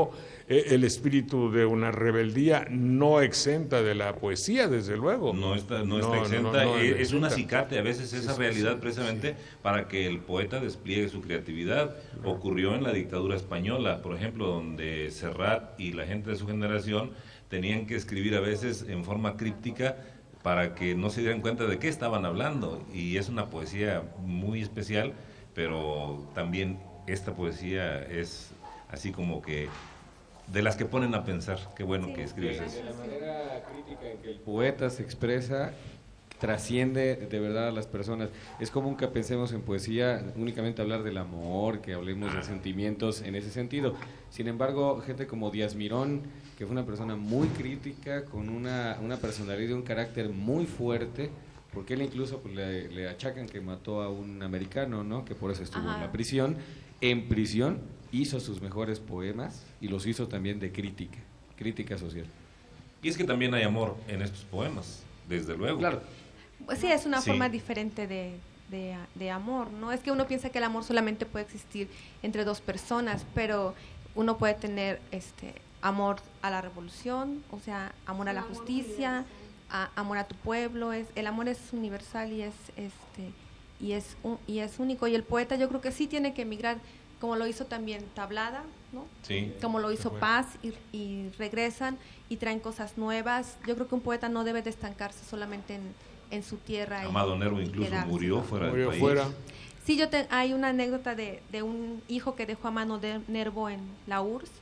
el espíritu de una rebeldía no exenta de la poesía, desde luego. No está, no está No, exenta, no, no, no es, es es un exenta. acicate a veces esa Sí, realidad sí, precisamente para que el poeta despliegue su creatividad. Ocurrió en la dictadura española, por ejemplo, donde Serrat y la gente de su generación tenían que escribir a veces en forma críptica para que no se dieran cuenta de qué estaban hablando, y es una poesía muy especial, pero también esta poesía es así como que de las que ponen a pensar. Qué bueno Sí. que escribes De eso. la manera crítica en que el poeta se expresa, trasciende de verdad a las personas. Es común que pensemos en poesía únicamente hablar del amor, que hablemos de sentimientos en ese sentido. Sin embargo, gente como Díaz Mirón, que fue una persona muy crítica, con una, una personalidad y un carácter muy fuerte, porque él incluso pues, le, le achacan que mató a un americano, ¿no? Que por eso estuvo Ajá. en la prisión. En prisión hizo sus mejores poemas y los hizo también de crítica, crítica social. Y es que también hay amor en estos poemas, desde luego. Claro. Pues sí, es una Sí. forma diferente de, de, de amor, ¿no? Es que uno piensa que el amor solamente puede existir entre dos personas, pero uno puede tener este amor a la revolución, o sea, amor a la justicia, a- amor a tu pueblo. Es el amor es universal y es este y es un- y es único. Y el poeta yo creo que sí tiene que emigrar, como lo hizo también Tablada, ¿no? Sí. Como lo hizo fue. Paz, y, y regresan y traen cosas nuevas. Yo creo que un poeta no debe de estancarse solamente en, en su tierra. y- Amado Nervo y incluso quedarse, murió ¿no? fuera Murió del país. fuera. Sí, yo te- hay una anécdota de, de un hijo que dejó a Mano de Nervo en la U R S S,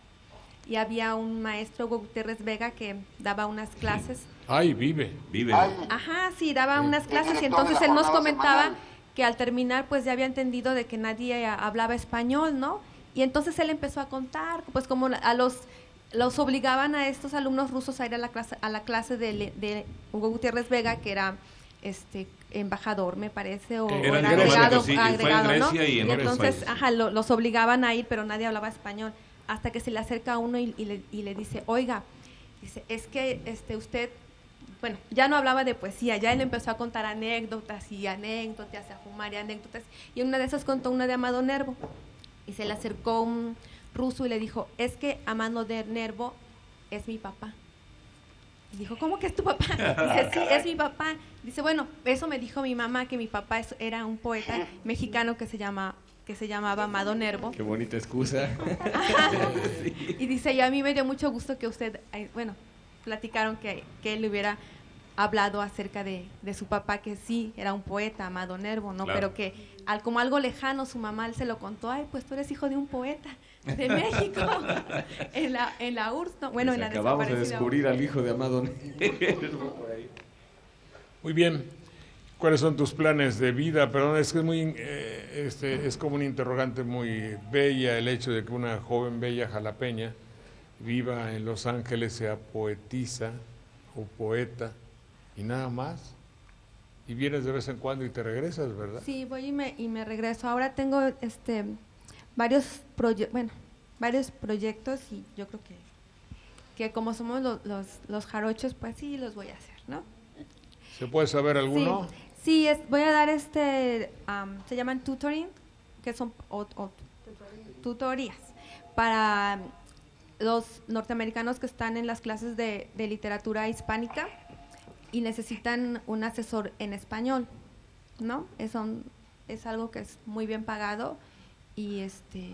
y había un maestro, Hugo Gutiérrez Vega, que daba unas clases. Ay, vive. Vive. Ay, Ajá, sí, daba unas clases, y director de entonces la él nos jornada comentaba semanal. que al terminar pues ya había entendido de que nadie a- hablaba español, ¿no? Y entonces él empezó a contar, pues como la- a los los obligaban a estos alumnos rusos a ir a la clase a la clase de, Le- de Hugo Gutiérrez Vega, que era este embajador, me parece, o, Era o en era Grecia, agregado, sí, fue en agregado, ¿no? Grecia y en otros entonces, países. ajá, lo- los obligaban a ir, pero nadie hablaba español, hasta que se le acerca a uno y, y le, y le dice, oiga, dice, es que este usted, bueno, ya no hablaba de poesía, ya él empezó a contar anécdotas y anécdotas, a fumar y anécdotas, y una de esas contó una de Amado Nervo, y se le acercó un ruso y le dijo, es que Amado de Nervo es mi papá. Y dijo, ¿cómo que es tu papá? Dice, sí, es mi papá. Dice, bueno, eso me dijo mi mamá, que mi papá es- era un poeta mexicano que se llama que se llamaba Amado Nervo. Qué bonita excusa. Y dice, y a mí me dio mucho gusto que usted, ay, bueno, platicaron que, que él le hubiera hablado acerca de, de su papá, que sí, era un poeta, Amado Nervo, ¿no? Claro. Pero que al, como algo lejano, su mamá él se lo contó, ay, pues tú eres hijo de un poeta de México, en la, en la U R S S, ¿no? Bueno, en la Pues acabamos de desaparecida descubrir al hijo de Amado Nervo por ahí. Muy bien. ¿Cuáles son tus planes de vida? Perdón, es que es muy, eh, este, es como un interrogante muy bella el hecho de que una joven bella jalapeña viva en Los Ángeles, sea poetisa o poeta y nada más. Y vienes de vez en cuando y te regresas, ¿verdad? Sí, voy y me, y me regreso. Ahora tengo este varios proyectos, bueno, varios proyectos, y yo creo que, que como somos los, los, los jarochos, pues sí los voy a hacer, ¿no? ¿Se puede saber alguno? Sí, sí, es, voy a dar este, am, se llaman tutoring, que son o- o- tutorías para los norteamericanos que están en las clases de, de literatura hispánica y necesitan un asesor en español, ¿no? Es, un- es algo que es muy bien pagado y este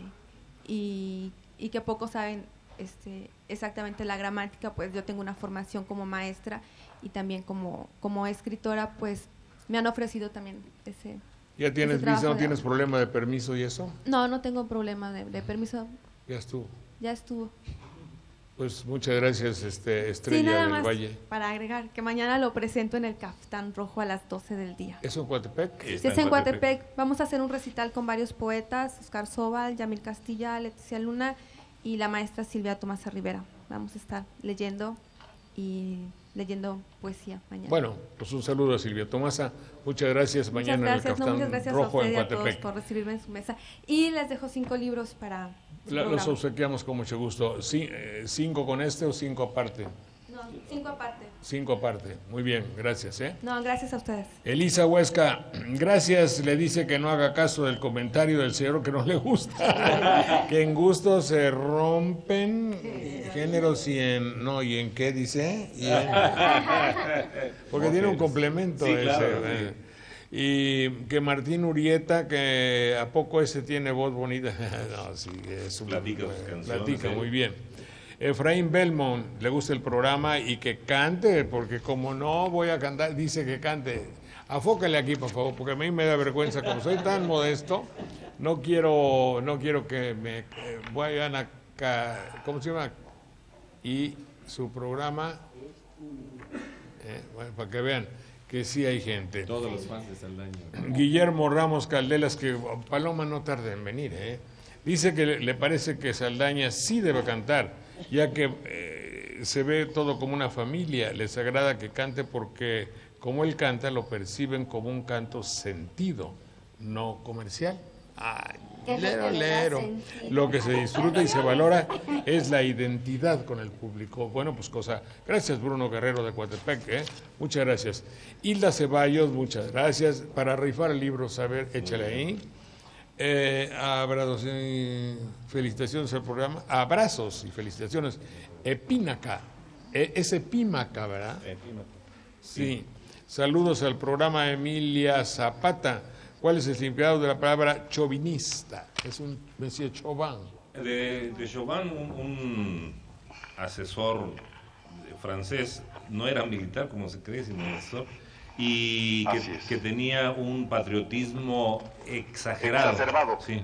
y, y que pocos saben este exactamente la gramática. Pues yo tengo una formación como maestra y también como, como escritora, pues me han ofrecido también ese... ¿Ya tienes ese visa, trabajo no de- tienes problema de permiso y eso? No, no tengo problema de, de permiso, Ya estuvo. ya estuvo. Pues muchas gracias, este, Estrella Sí, nada del más Valle. para agregar que mañana lo presento en el Caftán Rojo a las doce del día. ¿Eso en Coatepec? Sí, es en Coatepec. Vamos a hacer un recital con varios poetas, Oscar Sobal, Yamil Castilla, Leticia Luna y la maestra Silvia Tomasa Rivera. Vamos a estar leyendo y leyendo poesía mañana. Bueno, pues un saludo a Silvia Tomasa. Muchas gracias. Muchas Mañana gracias, en el no, Caftán muchas gracias a Rojo usted en y a todos Coatepec. por recibirme en su mesa. Y les dejo cinco libros para su La- los programa. obsequiamos con mucho gusto. Sí, eh, ¿Cinco con este o cinco aparte? No, cinco aparte. Cinco aparte. Muy bien, gracias. ¿eh? No, gracias a ustedes. Elisa Huesca, gracias, le dice que no haga caso del comentario del señor que no le gusta. Que en gusto se rompen géneros y en... No, ¿y en qué dice? Y en, porque tiene un complemento sí, ese. claro, ¿eh? sí. Y que Martín Urieta, que ¿a poco ese tiene voz bonita? No, sí, es un... Platica sus canciones, Platica, ¿eh? muy bien. Efraín Belmont, le gusta el programa y que cante, porque como no voy a cantar, dice que cante. Afócale aquí, por favor, porque a mí me da vergüenza, como soy tan modesto, no quiero, no quiero que me eh, vayan a... ¿Cómo se llama? Y su programa, eh, bueno, para que vean que sí hay gente. Todos los fans de Saldaña. Guillermo Ramos Caldelas, que Paloma no tarde en venir, ¿eh? Dice que le, le parece que Saldaña sí debe cantar, ya que eh, se ve todo como una familia. Les agrada que cante porque como él canta lo perciben como un canto sentido, no comercial. Ay, lero, lero. Lo que se disfruta y se valora es la identidad con el público. Bueno, pues cosa. Gracias, Bruno Guerrero de Coatepec, ¿eh? Muchas gracias. Hilda Ceballos, muchas gracias. Para rifar el libro Saber, échale ahí. Eh, abrazos y felicitaciones al programa. Abrazos y felicitaciones. Epínaca. Eh, es Epímaca, ¿verdad? Epímaca. Sí. Saludos al programa Emilia Zapata. ¿Cuál es el significado de la palabra chauvinista? Es un Monsieur Chauvin. De, de Chauvin, un, un asesor francés, no era militar como se cree, sino asesor, y que, que tenía un patriotismo exagerado. Exacerbado. Sí.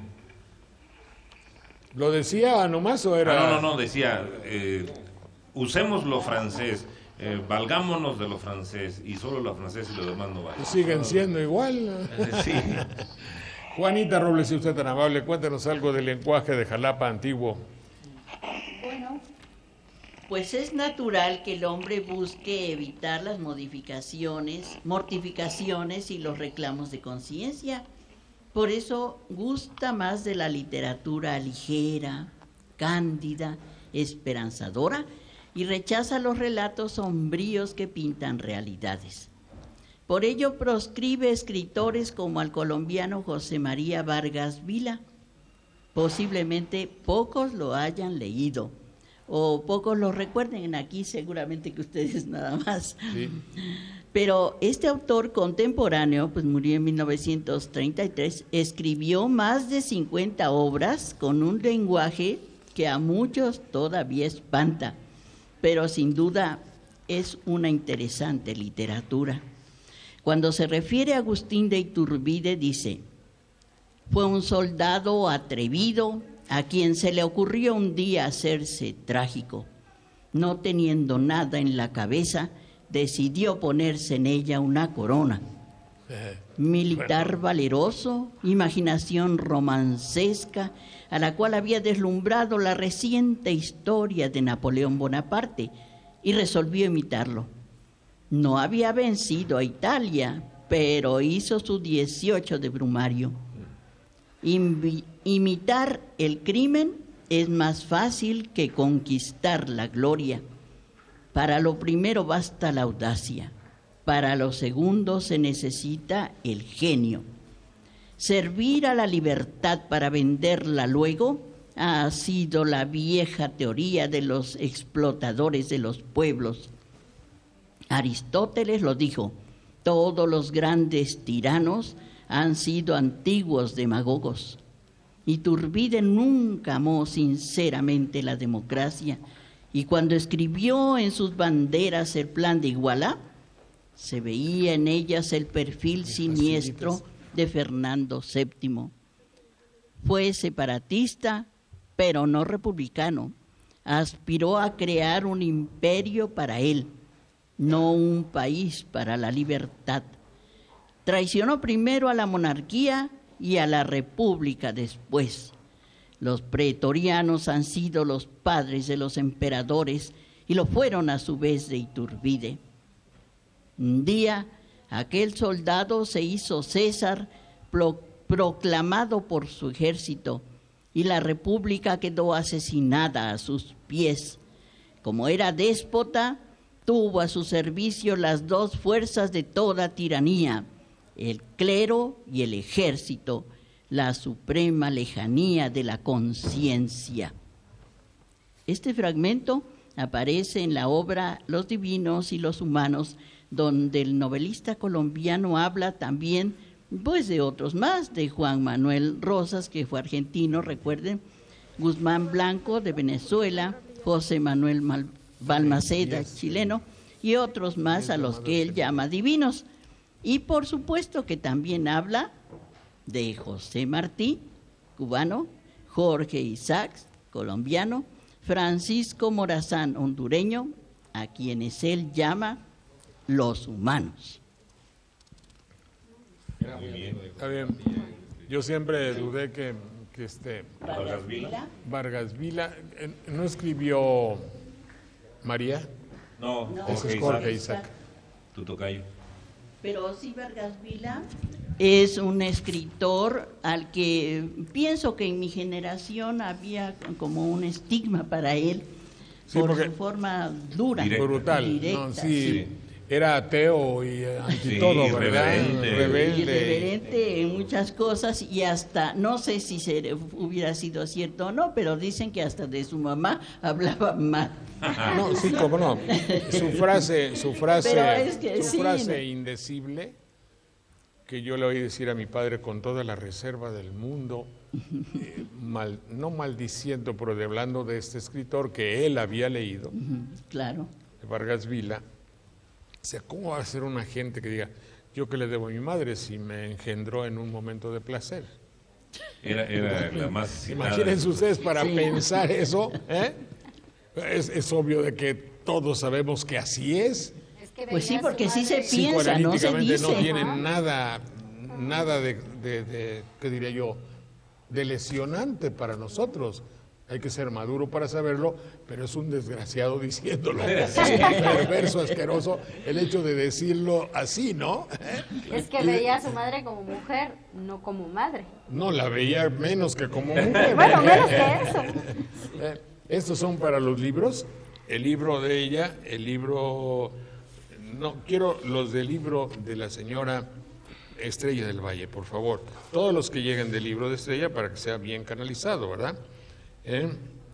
¿Lo decía nomás o era...? Ah, no, no, no, decía, eh, usemos lo francés, eh, valgámonos de lo francés, y solo lo francés y lo demás no vale. Siguen siendo igual. Sí. Juanita Robles, si usted tan amable, cuéntanos algo del lenguaje de Jalapa antiguo. Bueno, pues es natural que el hombre busque evitar las modificaciones, mortificaciones y los reclamos de conciencia. Por eso gusta más de la literatura ligera, cándida, esperanzadora y rechaza los relatos sombríos que pintan realidades. Por ello proscribe escritores como al colombiano José María Vargas Vila. Posiblemente pocos lo hayan leído o pocos lo recuerden, aquí seguramente que ustedes nada más. Sí. Pero este autor contemporáneo, pues murió en mil novecientos treinta y tres, escribió más de cincuenta obras con un lenguaje que a muchos todavía espanta, pero sin duda es una interesante literatura. Cuando se refiere a Agustín de Iturbide, dice: fue un soldado atrevido a quien se le ocurrió un día hacerse trágico. No teniendo nada en la cabeza, decidió ponerse en ella una corona. Militar valeroso, imaginación romancesca, a la cual había deslumbrado la reciente historia de Napoleón Bonaparte, y resolvió imitarlo. No había vencido a Italia, pero hizo su dieciocho de Brumario. Invi- imitar el crimen es más fácil que conquistar la gloria. Para lo primero basta la audacia, para lo segundo se necesita el genio. Servir a la libertad para venderla luego ha sido la vieja teoría de los explotadores de los pueblos. Aristóteles lo dijo: todos los grandes tiranos han sido antiguos demagogos. Iturbide nunca amó sinceramente la democracia, y cuando escribió en sus banderas el plan de Igualá, se veía en ellas el perfil siniestro de Fernando séptimo. Fue separatista, pero no republicano. Aspiró a crear un imperio para él, no un país para la libertad. Traicionó primero a la monarquía y a la república después. Los pretorianos han sido los padres de los emperadores y lo fueron a su vez de Iturbide. Un día, aquel soldado se hizo César, pro, proclamado por su ejército, y la república quedó asesinada a sus pies. Como era déspota, tuvo a su servicio las dos fuerzas de toda tiranía, el clero y el ejército, la suprema lejanía de la conciencia. Este fragmento aparece en la obra Los divinos y los humanos, donde el novelista colombiano habla también pues de otros más, de Juan Manuel Rosas, que fue argentino, recuerden, Guzmán Blanco de Venezuela, José Manuel Mal Balmaceda, chileno, y otros más a los que él llama divinos. Y por supuesto que también habla de José Martí, cubano, Jorge Isaacs, colombiano, Francisco Morazán, hondureño, a quienes él llama los humanos. Está bien. Yo siempre dudé que, que este Vargas Vila. Vargas Vila eh, no escribió María. No, No, Ese es Jorge Jorge Isaac, Isaac. tu tocayo. Pero sí, Vargas Vila es un escritor al que pienso que en mi generación había como un estigma para él, Sí, por porque- su forma dura, Directa. Brutal. directa, No, sí, sí. Era ateo y eh, anti Sí, todo, ¿verdad? irreverente. Rebelde. irreverente en muchas cosas, y hasta, no sé si se, hubiera sido cierto o no, pero dicen que hasta de su mamá hablaba mal. No, sí, cómo no. Su frase, su frase, Pero es que su sí, frase ¿no? indecible, que yo le oí decir a mi padre con toda la reserva del mundo, eh, mal, no maldiciendo, pero de hablando de este escritor que él había leído, Ujú, claro. de Vargas Vila. O sea, ¿cómo va a ser una gente que diga, yo que le debo a mi madre si me engendró en un momento de placer? Era, era la más citada. Imagínense ustedes para Sí. pensar eso, ¿eh? Es, es obvio de que todos sabemos que así es. Es que Pues sí, veía a su porque sí se madre. piensa, no se Psicoanalíticamente dice. no tiene Ajá. nada, nada de, de, de, ¿qué diría yo?, de lesionante para nosotros. Hay que ser maduro para saberlo, pero es un desgraciado diciéndolo. Es un perverso, asqueroso el hecho de decirlo así, ¿no? Es que veía a su madre como mujer, no como madre. No, la veía menos que como mujer. Bueno, menos que eso. Eh, Estos son para los libros. El libro de ella, el libro... No, quiero los del libro de la señora Estrella del Valle, por favor. Todos los que lleguen del libro de Estrella para que sea bien canalizado, ¿verdad? ¿Eh?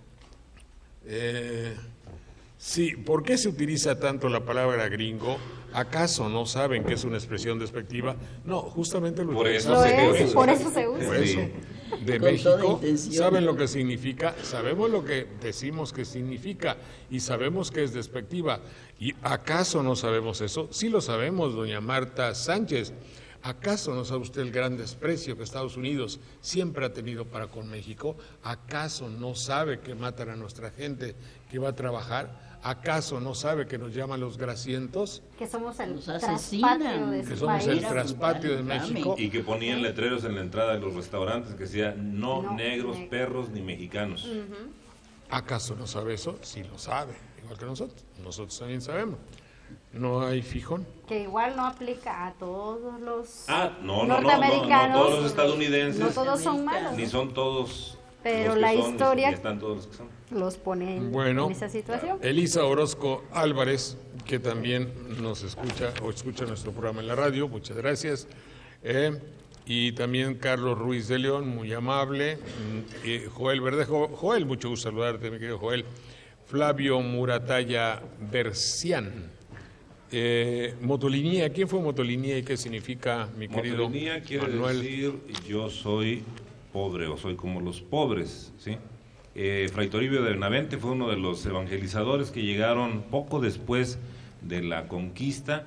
Eh, sí, ¿por qué se utiliza tanto la palabra gringo? ¿Acaso no saben que es una expresión despectiva? No, justamente lo Por eso Lo utilizamos se es, usa. por eso se usa. por eso. Sí. De Con toda México, intención. saben lo que significa, sabemos lo que decimos que significa y sabemos que es despectiva. ¿Y acaso no sabemos eso? Sí lo sabemos, doña Marta Sánchez. ¿Acaso no sabe usted el gran desprecio que Estados Unidos siempre ha tenido para con México? ¿Acaso no sabe que matan a nuestra gente que va a trabajar? ¿Acaso no sabe que nos llaman los grasientos? Que somos el Nos traspatio asesinan. de Que su somos el país. traspatio de Dame. México. Y que ponían letreros en la entrada de los restaurantes que decía no, No, negros, negros. perros ni mexicanos. ¿Acaso no sabe eso? Sí lo sabe, igual que nosotros. Nosotros también sabemos. No hay fijón. Que igual no aplica a todos los Ah, no, no, no, no, no, norteamericanos. todos los estadounidenses, No todos son malos, ni ¿no? son todos Pero los que la son, ni- historia- ni están todos los que son. los pone en, Bueno, en esa situación. Elisa Orozco Álvarez, que también nos escucha o escucha nuestro programa en la radio, muchas gracias. Eh, y también Carlos Ruiz de León, muy amable. Mm, y Joel Verdejo. Joel, mucho gusto saludarte, mi querido Joel. Flavio Murataya Bercián. Eh, Motolinía, ¿quién fue Motolinía y qué significa, mi querido Motolinía quiere Manuel? decir yo soy pobre o soy como los pobres, ¿sí? Eh, Fray Toribio de Benavente fue uno de los evangelizadores que llegaron poco después de la conquista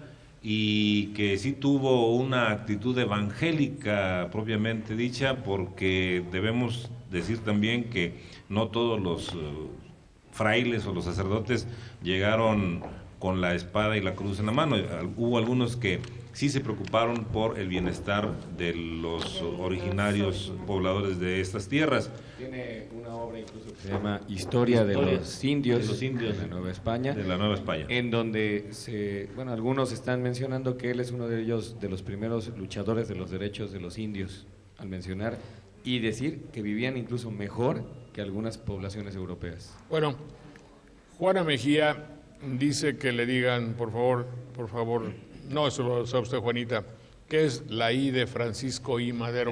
y que sí tuvo una actitud evangélica propiamente dicha, porque debemos decir también que no todos los eh, frailes o los sacerdotes llegaron con la espada y la cruz en la mano. Hubo algunos que sí se preocuparon por el bienestar de los originarios pobladores de estas tierras. Tiene una obra incluso que se llama Historia de Historia los Indios, de los Indios de la Nueva España, de la Nueva España. en donde se, bueno, algunos están mencionando que él es uno de ellos, de los primeros luchadores de los derechos de los indios, al mencionar y decir que vivían incluso mejor que algunas poblaciones europeas. Bueno, Juana Mejía dice que le digan, por favor, por favor, no, eso lo sabe usted, Juanita, ¿qué es la I de Francisco I. Madero?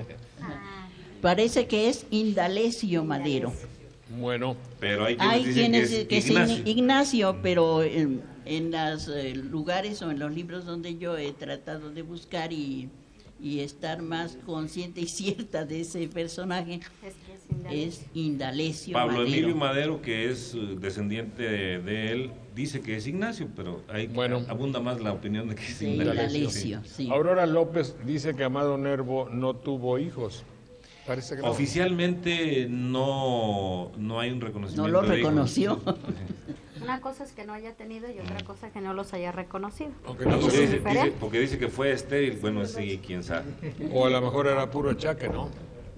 Parece que es Indalecio Madero. Bueno, pero hay quienes Hay dicen quienes que es que es Ignacio. Ignacio, pero en, en los eh, lugares o en los libros donde yo he tratado de buscar y, y estar más consciente y cierta de ese personaje, Es que es Indalecio. es Indalecio Pablo Madero. Emilio Madero, que es eh, descendiente de, de él, dice que es Ignacio, pero ahí Bueno. abunda más la opinión de que es De Indalecio. Indalecio, sí. Aurora López dice que Amado Nervo no tuvo hijos. Parece que no. Oficialmente no, no hay un reconocimiento. No lo de hijos. reconoció. Una cosa es que no haya tenido y otra cosa que no los haya reconocido. Aunque No, no porque, se- dice, diferente. dice- porque dice que fue estéril, bueno, sí, quién sabe. O a lo mejor era puro chaque, ¿no?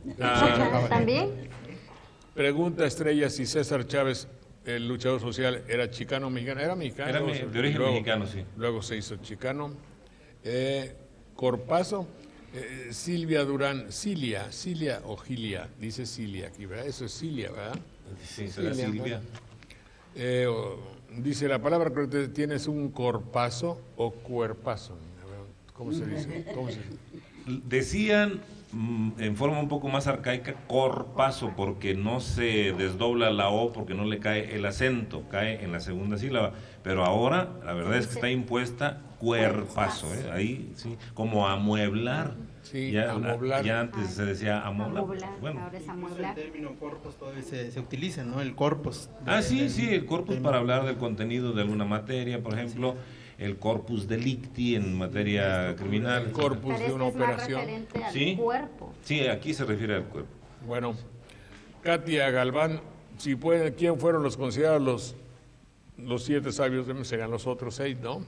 Ah, También, Pregunta Estrella si César Chávez, el luchador social, era chicano o mexicano. Era mexicano. Era me- luego se- de origen luego- mexicano, sí. Luego se hizo chicano. Eh, Corpazo, eh, Silvia Durán, Cilia, Cilia o Gilia, dice Cilia aquí, ¿verdad? Eso es Cilia, ¿verdad? sí, será Silvia, Silvia. bueno. Eh, o- dice la palabra que tienes un corpazo o cuerpazo. A ver, ¿cómo se dice? ¿Cómo se dice? Decían mm, en forma un poco más arcaica corpazo, porque no se desdobla la O, porque no le cae el acento, cae en la segunda sílaba. Pero ahora, la verdad es que está impuesta cuerpazo, ¿eh? Ahí sí, como amueblar. Sí, ya, amoblar. ya antes se decía amoblar. amoblar, Bueno. ahora es El amueblar. término corpus todavía se, se utiliza, ¿no? El corpus. de- Ah, sí, de- sí, el corpus de- para hablar del contenido de alguna materia, por ejemplo, el corpus delicti en materia criminal. El corpus Pero de una este es más operación. referente al Sí. cuerpo. Sí, aquí se refiere al cuerpo. Bueno, Katia Galván, si pueden, ¿quién fueron los considerados los, los siete sabios? Serían los otros seis, ¿no?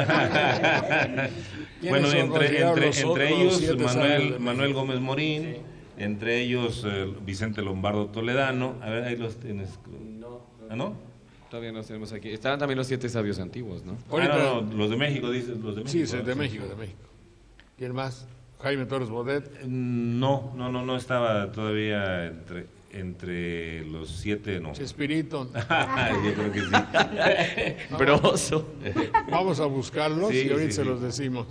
¿Quiénes Bueno, son entre, considerados entre, los entre otros ellos siete sabios Manuel, de Manuel México? Gómez Morín, entre ellos eh, Vicente Lombardo Toledano. A ver, ahí los tienes. ¿Ah, no? Todavía no tenemos aquí. Estaban también los siete sabios antiguos, ¿no? Ah, no, no, los de México, dices, los de México. Sí, sí, de México, de México. ¿Quién más? Jaime Torres Bodet. No, no, no, no estaba todavía entre, entre los siete, no. Chespirito. Yo creo que sí. Broso. Vamos a buscarlos Sí, y ahorita sí, se sí. los decimos.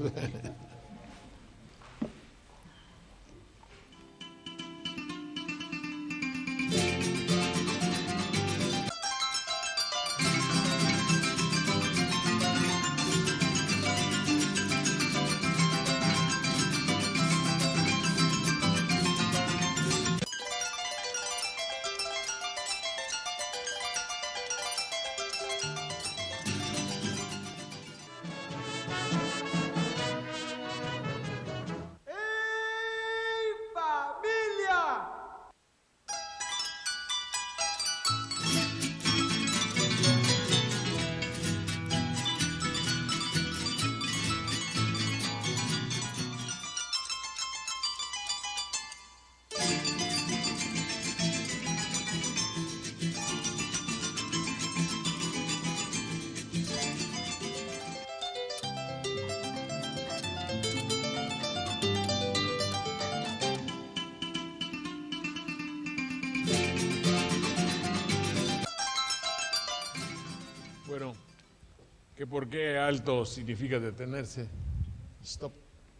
Bueno, que por qué alto significa detenerse. Stop.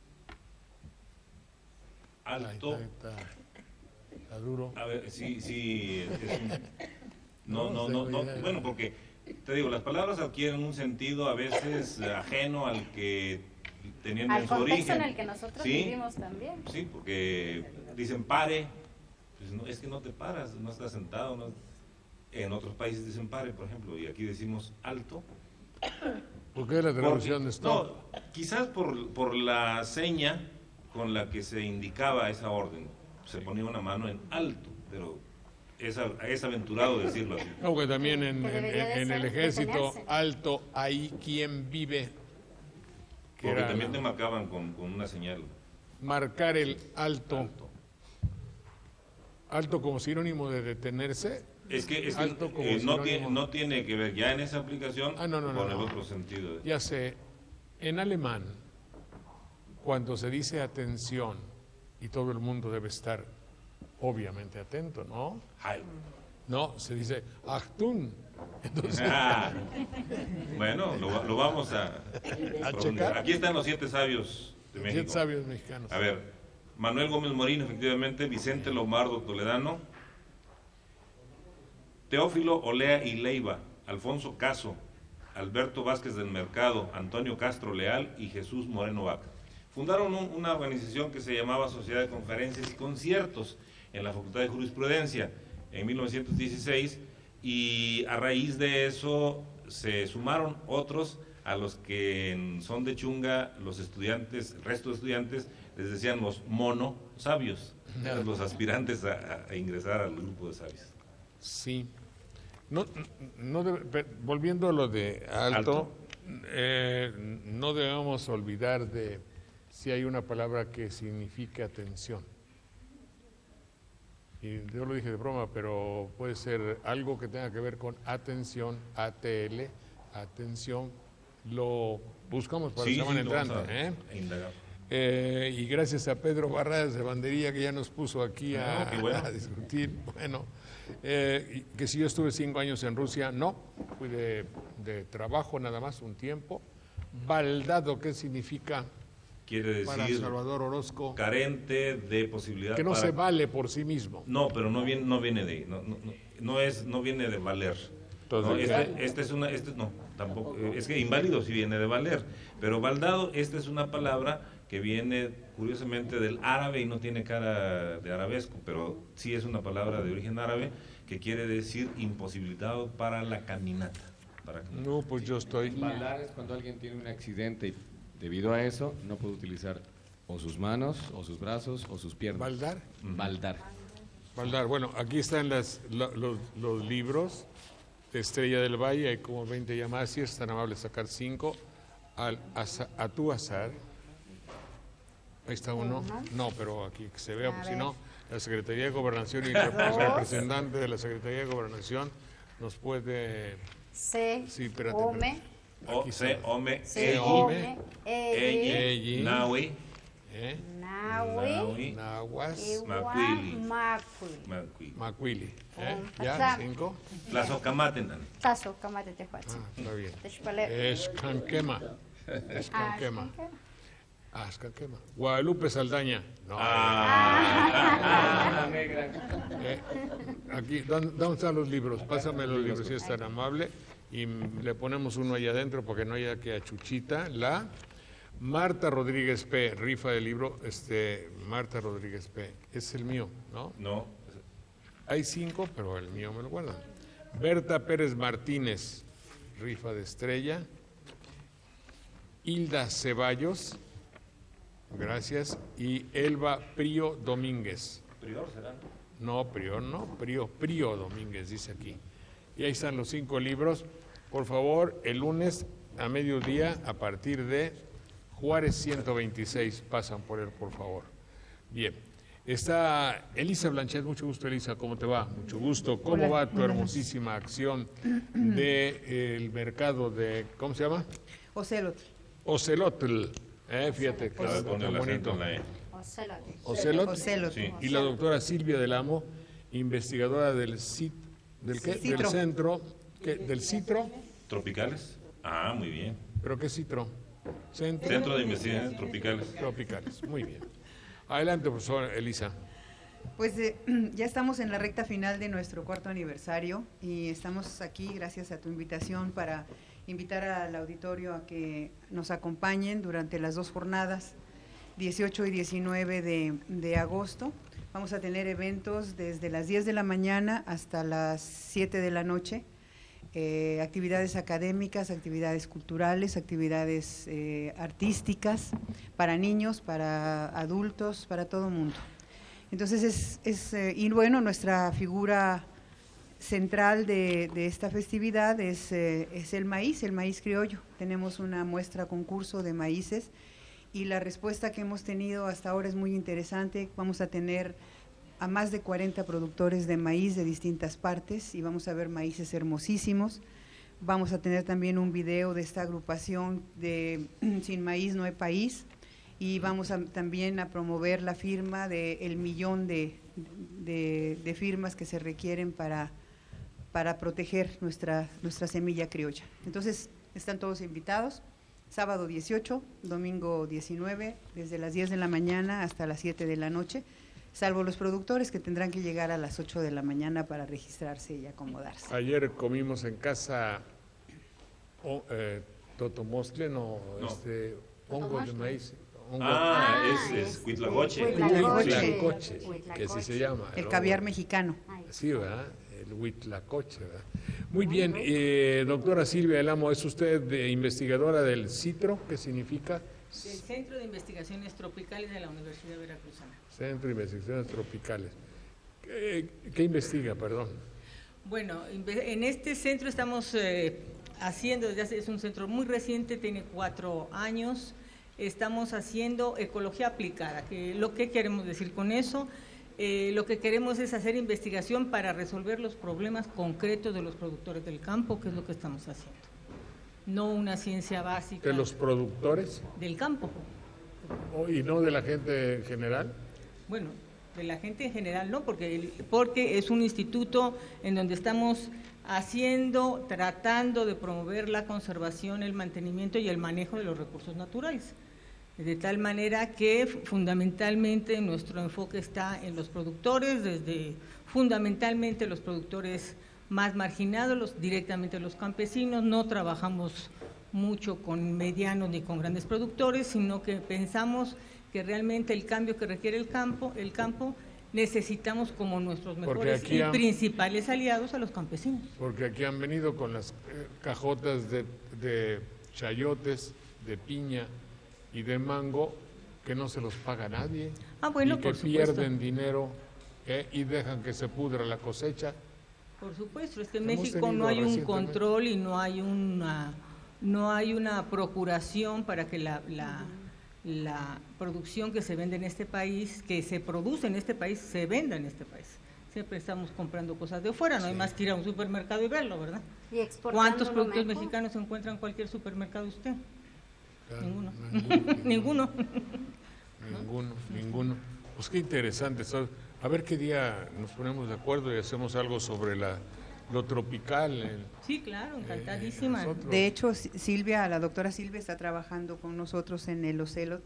Ahí Alto. está, está, está duro. A ver, sí, sí. Es un- no, No no, no, tengo no. idea. Bueno, porque te digo, las palabras adquieren un sentido a veces eh, ajeno al que tenían Al en su contexto origen. en el que nosotros Sí, vivimos también. sí, porque dicen pare, pues no, es que no te paras, no estás sentado. No. En otros países dicen pare, por ejemplo, y aquí decimos alto. ¿Por qué la traducción Porque- de stop? no, quizás por, por la seña con la que se indicaba esa orden. Se ponía una mano en alto, pero es, a- es aventurado decirlo así. No, que también en, Que en- debería de en ser el ejército detenerse. alto, ahí quien vive. Que Porque era también te marcaban con, con una señal. marcar el alto. Alto. Alto como sinónimo de detenerse. Es que, es que, Alto como eh, no, sinónimo. tiene, no tiene que ver ya en esa aplicación Ah, no, no, no, con el no. otro sentido. de- Ya sé, en alemán, cuando se dice atención, y todo el mundo debe estar obviamente atento, ¿no? Halt. No, se dice Achtun. Entonces, Ah, bueno, lo, lo vamos a, a checar. Aquí están los siete sabios de México. Siete sabios mexicanos. A ver, Manuel Gómez Morín, efectivamente, Vicente Lombardo Toledano, Teófilo Olea y Leiva, Alfonso Caso, Alberto Vázquez del Mercado, Antonio Castro Leal y Jesús Moreno Vaca. Fundaron un, una organización que se llamaba Sociedad de Conferencias y Conciertos en la Facultad de Jurisprudencia en mil novecientos dieciséis, y a raíz de eso se sumaron otros a los que en son de chunga los estudiantes, el resto de estudiantes les decían los mono sabios, no. los aspirantes a, a ingresar al grupo de sabios. Sí. No, no debe, volviendo a lo de alto, alto. Eh, no debemos olvidar de si hay una palabra que significa atención. Y yo lo dije de broma, pero puede ser algo que tenga que ver con atención, A T L, atención. Lo buscamos para sí, la semana sí, entrante. ¿eh? Eh, y gracias a Pedro Barradas de Bandería, que ya nos puso aquí a, no, bueno. a discutir. Bueno, eh, que si yo estuve cinco años en Rusia, no, fui de, de trabajo nada más, un tiempo. Baldado, ¿qué significa? Quiere decir para Salvador Orozco, carente de posibilidad, que no para... se vale por sí mismo. No, pero no viene, no viene de, no, no, no es, no viene de valer. Entonces, no, este, este es una, este no, tampoco, es que inválido sí viene de valer, pero baldado, esta es una palabra que viene curiosamente del árabe y no tiene cara de arabesco, pero sí es una palabra de origen árabe que quiere decir imposibilitado para la caminata. Para caminata. No, pues yo estoy. Baldar es cuando alguien tiene un accidente y debido a eso no puede utilizar o sus manos, o sus brazos, o sus piernas. ¿Baldar? Baldar. Baldar. Bueno, aquí están las, lo, los, los libros de Estrella del Valle, hay como veinte llamadas, si es tan amable sacar cinco, al, a, a tu azar. Ahí está uno. No, pero aquí que se vea, porque si no, la Secretaría de Gobernación y el representante de la Secretaría de Gobernación nos puede... C, sí, espérate, Ome. O, C, Ome, C, Ome, Eyi, Nahui, ¿Eh? Nahui, Nahuas, Macuili, Macuili. Macuili. ¿Eh? ¿Ya? ¿Cinco? Tlazocamatenan. Tlazocamatetehuatzin. Ah, está bien. Techpale. Escanquema. Escanquema. Ah, Ah, Escanquema. Guadalupe Saldaña. No. Ah. Eh, aquí, ¿dónde, ¿dónde están los libros? Pásame los libros, si es tan amable. Y le ponemos uno ahí adentro porque no haya que a Chuchita. La Marta Rodríguez P., rifa del libro, este, Marta Rodríguez P., es el mío, ¿no? No. Hay cinco, pero el mío me lo guardan. Berta Pérez Martínez, rifa de Estrella. Hilda Ceballos, gracias. Y Elba Prío Domínguez. ¿Prior será? No, Prior no, Prío, Prío Domínguez, dice aquí. Y ahí están los cinco libros. Por favor, el lunes a mediodía, a partir de Juárez ciento veintiséis, pasan por él, por favor. Bien. Está Elisa Blanchet, mucho gusto, Elisa, ¿cómo te va? Mucho gusto. ¿Cómo va tu hermosísima acción del mercado de, ¿cómo se llama? Ocelotl. Ocelotl, eh, fíjate, claro, con tan el bonito. acento en la E. Ocelotl. Ocelotl. Ocelotl. Sí. Y la doctora Silvia del Amo, investigadora del C I T, ¿del qué? Citro. Del centro, ¿qué? ¿Del Citro? ¿Tropicales? Ah, muy bien. ¿Pero qué Citro? Centro, Centro de Investigaciones Tropicales. Tropicales, muy bien. Adelante, profesor Elisa. Pues eh, ya estamos en la recta final de nuestro cuarto aniversario y estamos aquí gracias a tu invitación para invitar al auditorio a que nos acompañen durante las dos jornadas, dieciocho y diecinueve de, de agosto. Vamos a tener eventos desde las diez de la mañana hasta las siete de la noche, eh, actividades académicas, actividades culturales, actividades eh, artísticas para niños, para adultos, para todo el mundo. Entonces, es, es eh, y bueno, nuestra figura central de, de esta festividad es, eh, es el maíz, el maíz criollo. Tenemos una muestra concurso de maíces y la respuesta que hemos tenido hasta ahora es muy interesante. Vamos a tener a más de cuarenta productores de maíz de distintas partes y vamos a ver maíces hermosísimos. Vamos a tener también un video de esta agrupación de Sin Maíz No Hay País y vamos a, también a promover la firma de el millón de, de, de firmas que se requieren para, para proteger nuestra, nuestra semilla criolla. Entonces, están todos invitados, sábado dieciocho, domingo diecinueve, desde las diez de la mañana hasta las siete de la noche, salvo los productores que tendrán que llegar a las ocho de la mañana para registrarse y acomodarse. Ayer comimos en casa oh, eh, totomostle, no, No. este, hongo de maíz. Hongo. Ah, Ah, es, es es- Huitlacoche. Huitlacoche. Huitlacoche, Huitlacoche. que así se llama. El hongo. caviar mexicano. Sí, ¿verdad? El huitlacoche, ¿verdad? Muy bien, eh, doctora Silvia del Amo, ¿es usted de investigadora del CITRO? ¿Qué significa? Del Centro de Investigaciones Tropicales de la Universidad Veracruzana. Centro de Investigaciones Tropicales. ¿Qué, qué investiga, perdón? Bueno, inve- en este centro estamos eh, haciendo, desde hace, es un centro muy reciente, tiene cuatro años, estamos haciendo ecología aplicada. Que, ¿Lo que queremos decir con eso? Eh, lo que queremos es hacer investigación para resolver los problemas concretos de los productores del campo, que es lo que estamos haciendo. No una ciencia básica ¿De los productores del campo. oh, y no de la gente en general? Bueno, de la gente en general no, porque, el- porque es un instituto en donde estamos haciendo, tratando de promover la conservación, el mantenimiento y el manejo de los recursos naturales. De tal manera que fundamentalmente nuestro enfoque está en los productores, desde fundamentalmente los productores más marginados, los, directamente los campesinos. No trabajamos mucho con medianos ni con grandes productores, sino que pensamos que realmente el cambio que requiere el campo, el campo necesitamos como nuestros Porque mejores aquí y han- principales aliados a los campesinos. Porque aquí han venido con las eh, cajotas de, de chayotes, de piña y de mango que no se los paga nadie. Ah, bueno, y que por supuesto. pierden dinero eh, y dejan que se pudra la cosecha. Por supuesto, es que en Hemos México tenido no hay un recientemente- control y no hay una no hay una procuración para que la, la, la producción que se vende en este país, que se produce en este país, se venda en este país. Siempre estamos comprando cosas de fuera, no hay más que ir a un supermercado y verlo, ¿verdad? Y exportándolo ¿Cuántos productos mejor. mexicanos encuentra en cualquier supermercado usted? Claro, Ninguno. ninguno. Ninguno. Ninguno, ninguno. Pues qué interesante. so- A ver qué día nos ponemos de acuerdo y hacemos algo sobre la, lo tropical. el- Sí, claro, encantadísima. nosotros. De hecho, Si- Silvia, la doctora Silvia está trabajando con nosotros en el Ocelot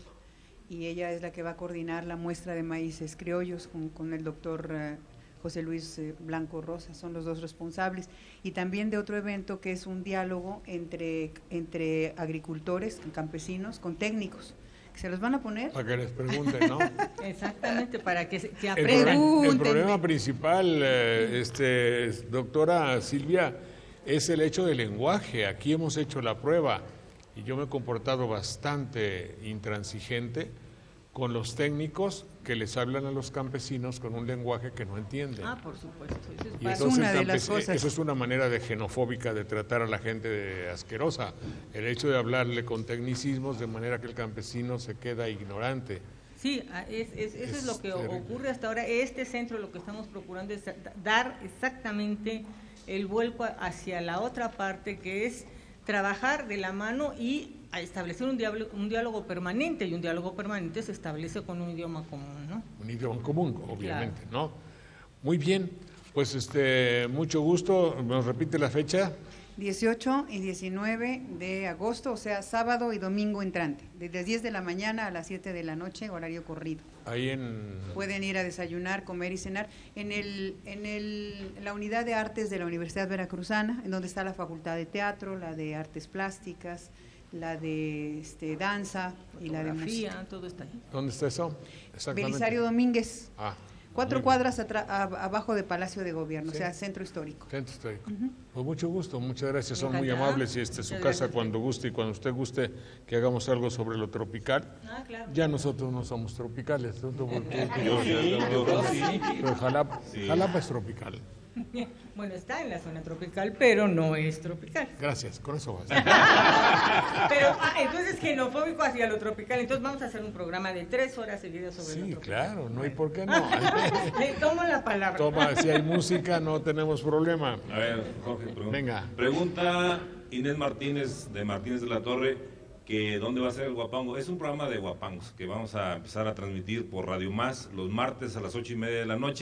y ella es la que va a coordinar la muestra de maíces criollos con, con el doctor eh, José Luis eh, Blanco Rosa, son los dos responsables. Y también de otro evento que es un diálogo entre, entre agricultores, campesinos, con técnicos, que se los van a poner. Para que les pregunten, ¿no? Exactamente, para que, se- que El, aprendan. problema, el problema principal, eh, este, doctora Silvia, es el hecho del lenguaje. Aquí hemos hecho la prueba y yo me he comportado bastante intransigente con los técnicos que les hablan a los campesinos con un lenguaje que no entienden. Ah, por supuesto. Eso es Y parte- entonces una de el las campes- cosas. Eso es una manera de xenofóbica de tratar a la gente de asquerosa. El hecho de hablarle con tecnicismos de manera que el campesino se queda ignorante. Sí, ah, es, es- eso es, Es lo que o- terrible. ocurre hasta ahora. Este centro lo que estamos procurando es da- dar exactamente el vuelco a- hacia la otra parte, que es trabajar de la mano y a establecer un diálogo, un diálogo permanente, y un diálogo permanente se establece con un idioma común, ¿no? Un idioma común, obviamente, ¿no? Muy bien, pues este, mucho gusto. ¿Nos repite la fecha? dieciocho y diecinueve de agosto, o sea, sábado y domingo entrante, desde las diez de la mañana a las siete de la noche, horario corrido. Ahí en... Pueden ir a desayunar, comer y cenar en el en el en la unidad de artes de la Universidad Veracruzana, en donde está la Facultad de Teatro, la de Artes Plásticas, la de este, danza y la de música. Fotografía, todo está ahí. ¿Dónde está eso? Exactamente. Belisario Domínguez, Ah, cuatro muy cuadras atra- ab- abajo de Palacio de Gobierno, Sí. o sea, centro histórico. bien. Centro histórico. Pues mucho gusto, muchas gracias, son muy Encantada. amables y este, su Muchas casa gracias. cuando guste y cuando usted guste que hagamos algo sobre lo tropical. Ah, claro. Ya nosotros no somos tropicales, ¿no? Porque Yo sí, yo sí. pero Jalapa, Sí. Jalapa es tropical. Bueno, está en la zona tropical, pero no es tropical. Gracias, con eso vas. Pero ah, entonces xenofóbico hacia lo tropical. Entonces vamos a hacer un programa de tres horas seguidas sobre lo Sí, tropical. claro, no hay por qué no. Le tomo la palabra. Toma, si hay música no tenemos problema. A ver, Jorge, pregunta. Venga. Pregunta Inés Martínez, de Martínez de la Torre, que dónde va a ser el Guapango. Es un programa de guapangos que vamos a empezar a transmitir por Radio Más los martes a las ocho y media de la noche,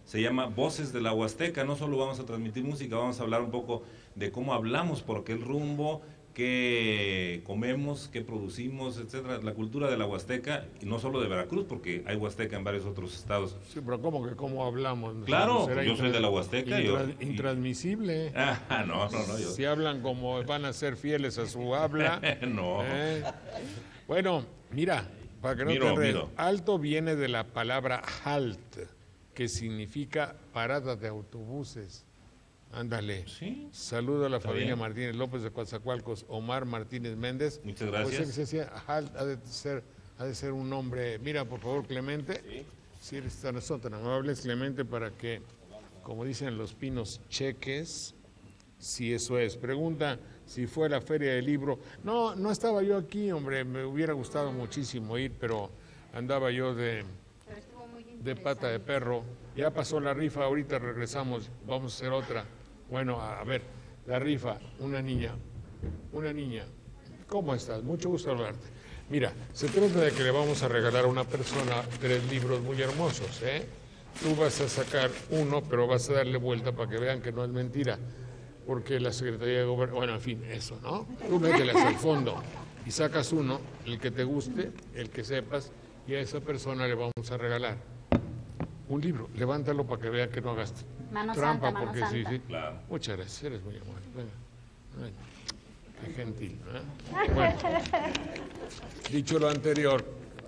se llama Voces de la Huasteca. No solo vamos a transmitir música, vamos a hablar un poco de cómo hablamos por aquel rumbo, qué comemos, qué producimos, etcétera, la cultura de la Huasteca, y no solo de Veracruz, porque hay Huasteca en varios otros estados. Sí, pero ¿cómo que cómo hablamos? Claro, ¿Será yo soy de la Huasteca. Intra, yo, intransmisible. Ah, no, no, no. Yo. Si hablan como van a ser fieles a su habla. No. ¿eh? Bueno, mira, para que no miro, te enredes, miro. alto viene de la palabra halt, que significa parada de autobuses. Ándale. Sí. Saludo a la Está familia bien. Martínez López de Coatzacoalcos, Omar Martínez Méndez. Muchas gracias. Pues ese decía, halt, ha de ser, ha de ser un nombre. Mira, por favor, Clemente, sí. Si eres tan, son tan amables, Clemente, para que, como dicen los pinos, cheques, si eso es. Pregunta si fue a la Feria del Libro. No, no estaba yo aquí, hombre, me hubiera gustado muchísimo ir, pero andaba yo de, de pata de perro. Ya pasó la rifa, ahorita regresamos, vamos a hacer otra. Bueno, a ver, la rifa, una niña, una niña, ¿cómo estás? Mucho gusto hablarte. Mira, se trata de que le vamos a regalar a una persona tres libros muy hermosos, ¿eh? Tú vas a sacar uno, pero vas a darle vuelta para que vean que no es mentira, porque la Secretaría de Gobierno, bueno, en fin, eso, ¿no? Tú mételas al fondo y sacas uno, el que te guste, el que sepas, y a esa persona le vamos a regalar un libro. Levántalo para que vea que no hagas Mano trampa, santa, mano porque santa. sí, sí. Claro. Muchas gracias, eres muy amable. Venga. Ay, qué gentil, ¿eh? Bueno, dicho lo anterior,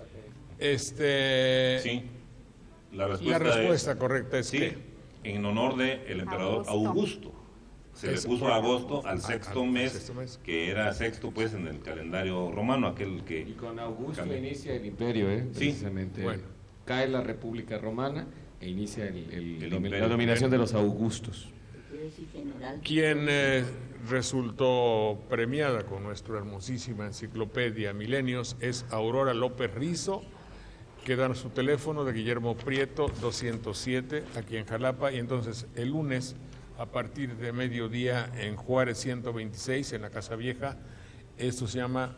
este... Sí, la respuesta, la respuesta es, correcta es sí, que... en honor del el emperador Augusto. Augusto. Se Es- le puso agosto al sexto al mes, sexto mes. que era sexto pues en el calendario romano, aquel que... Y con Augusto Cambió. inicia el imperio, ¿eh? Sí. Precisamente. Bueno. Cae la República Romana e inicia el, el El domi- imperio. la dominación de los Augustos. Quiero decir, general. Quien eh, resultó premiada con nuestra hermosísima enciclopedia Milenios es Aurora López Rizo, que da su teléfono de Guillermo Prieto doscientos siete aquí en Jalapa, y entonces el lunes a partir de mediodía en Juárez ciento veintiséis en la Casa Vieja, esto se llama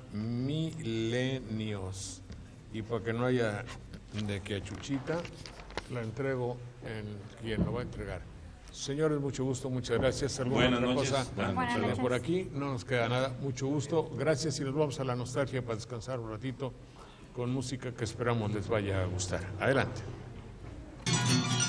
Milenios, y para que no haya de que a Chuchita la entrego en quien lo va a entregar. Señores, mucho gusto, muchas gracias. ¿Alguna Buenas otra noches. cosa? Buenas Buenas Eh, noches. Por aquí no nos queda nada. Mucho gusto. Gracias y nos vamos a la nostalgia para descansar un ratito con música que esperamos les vaya a gustar. Adelante.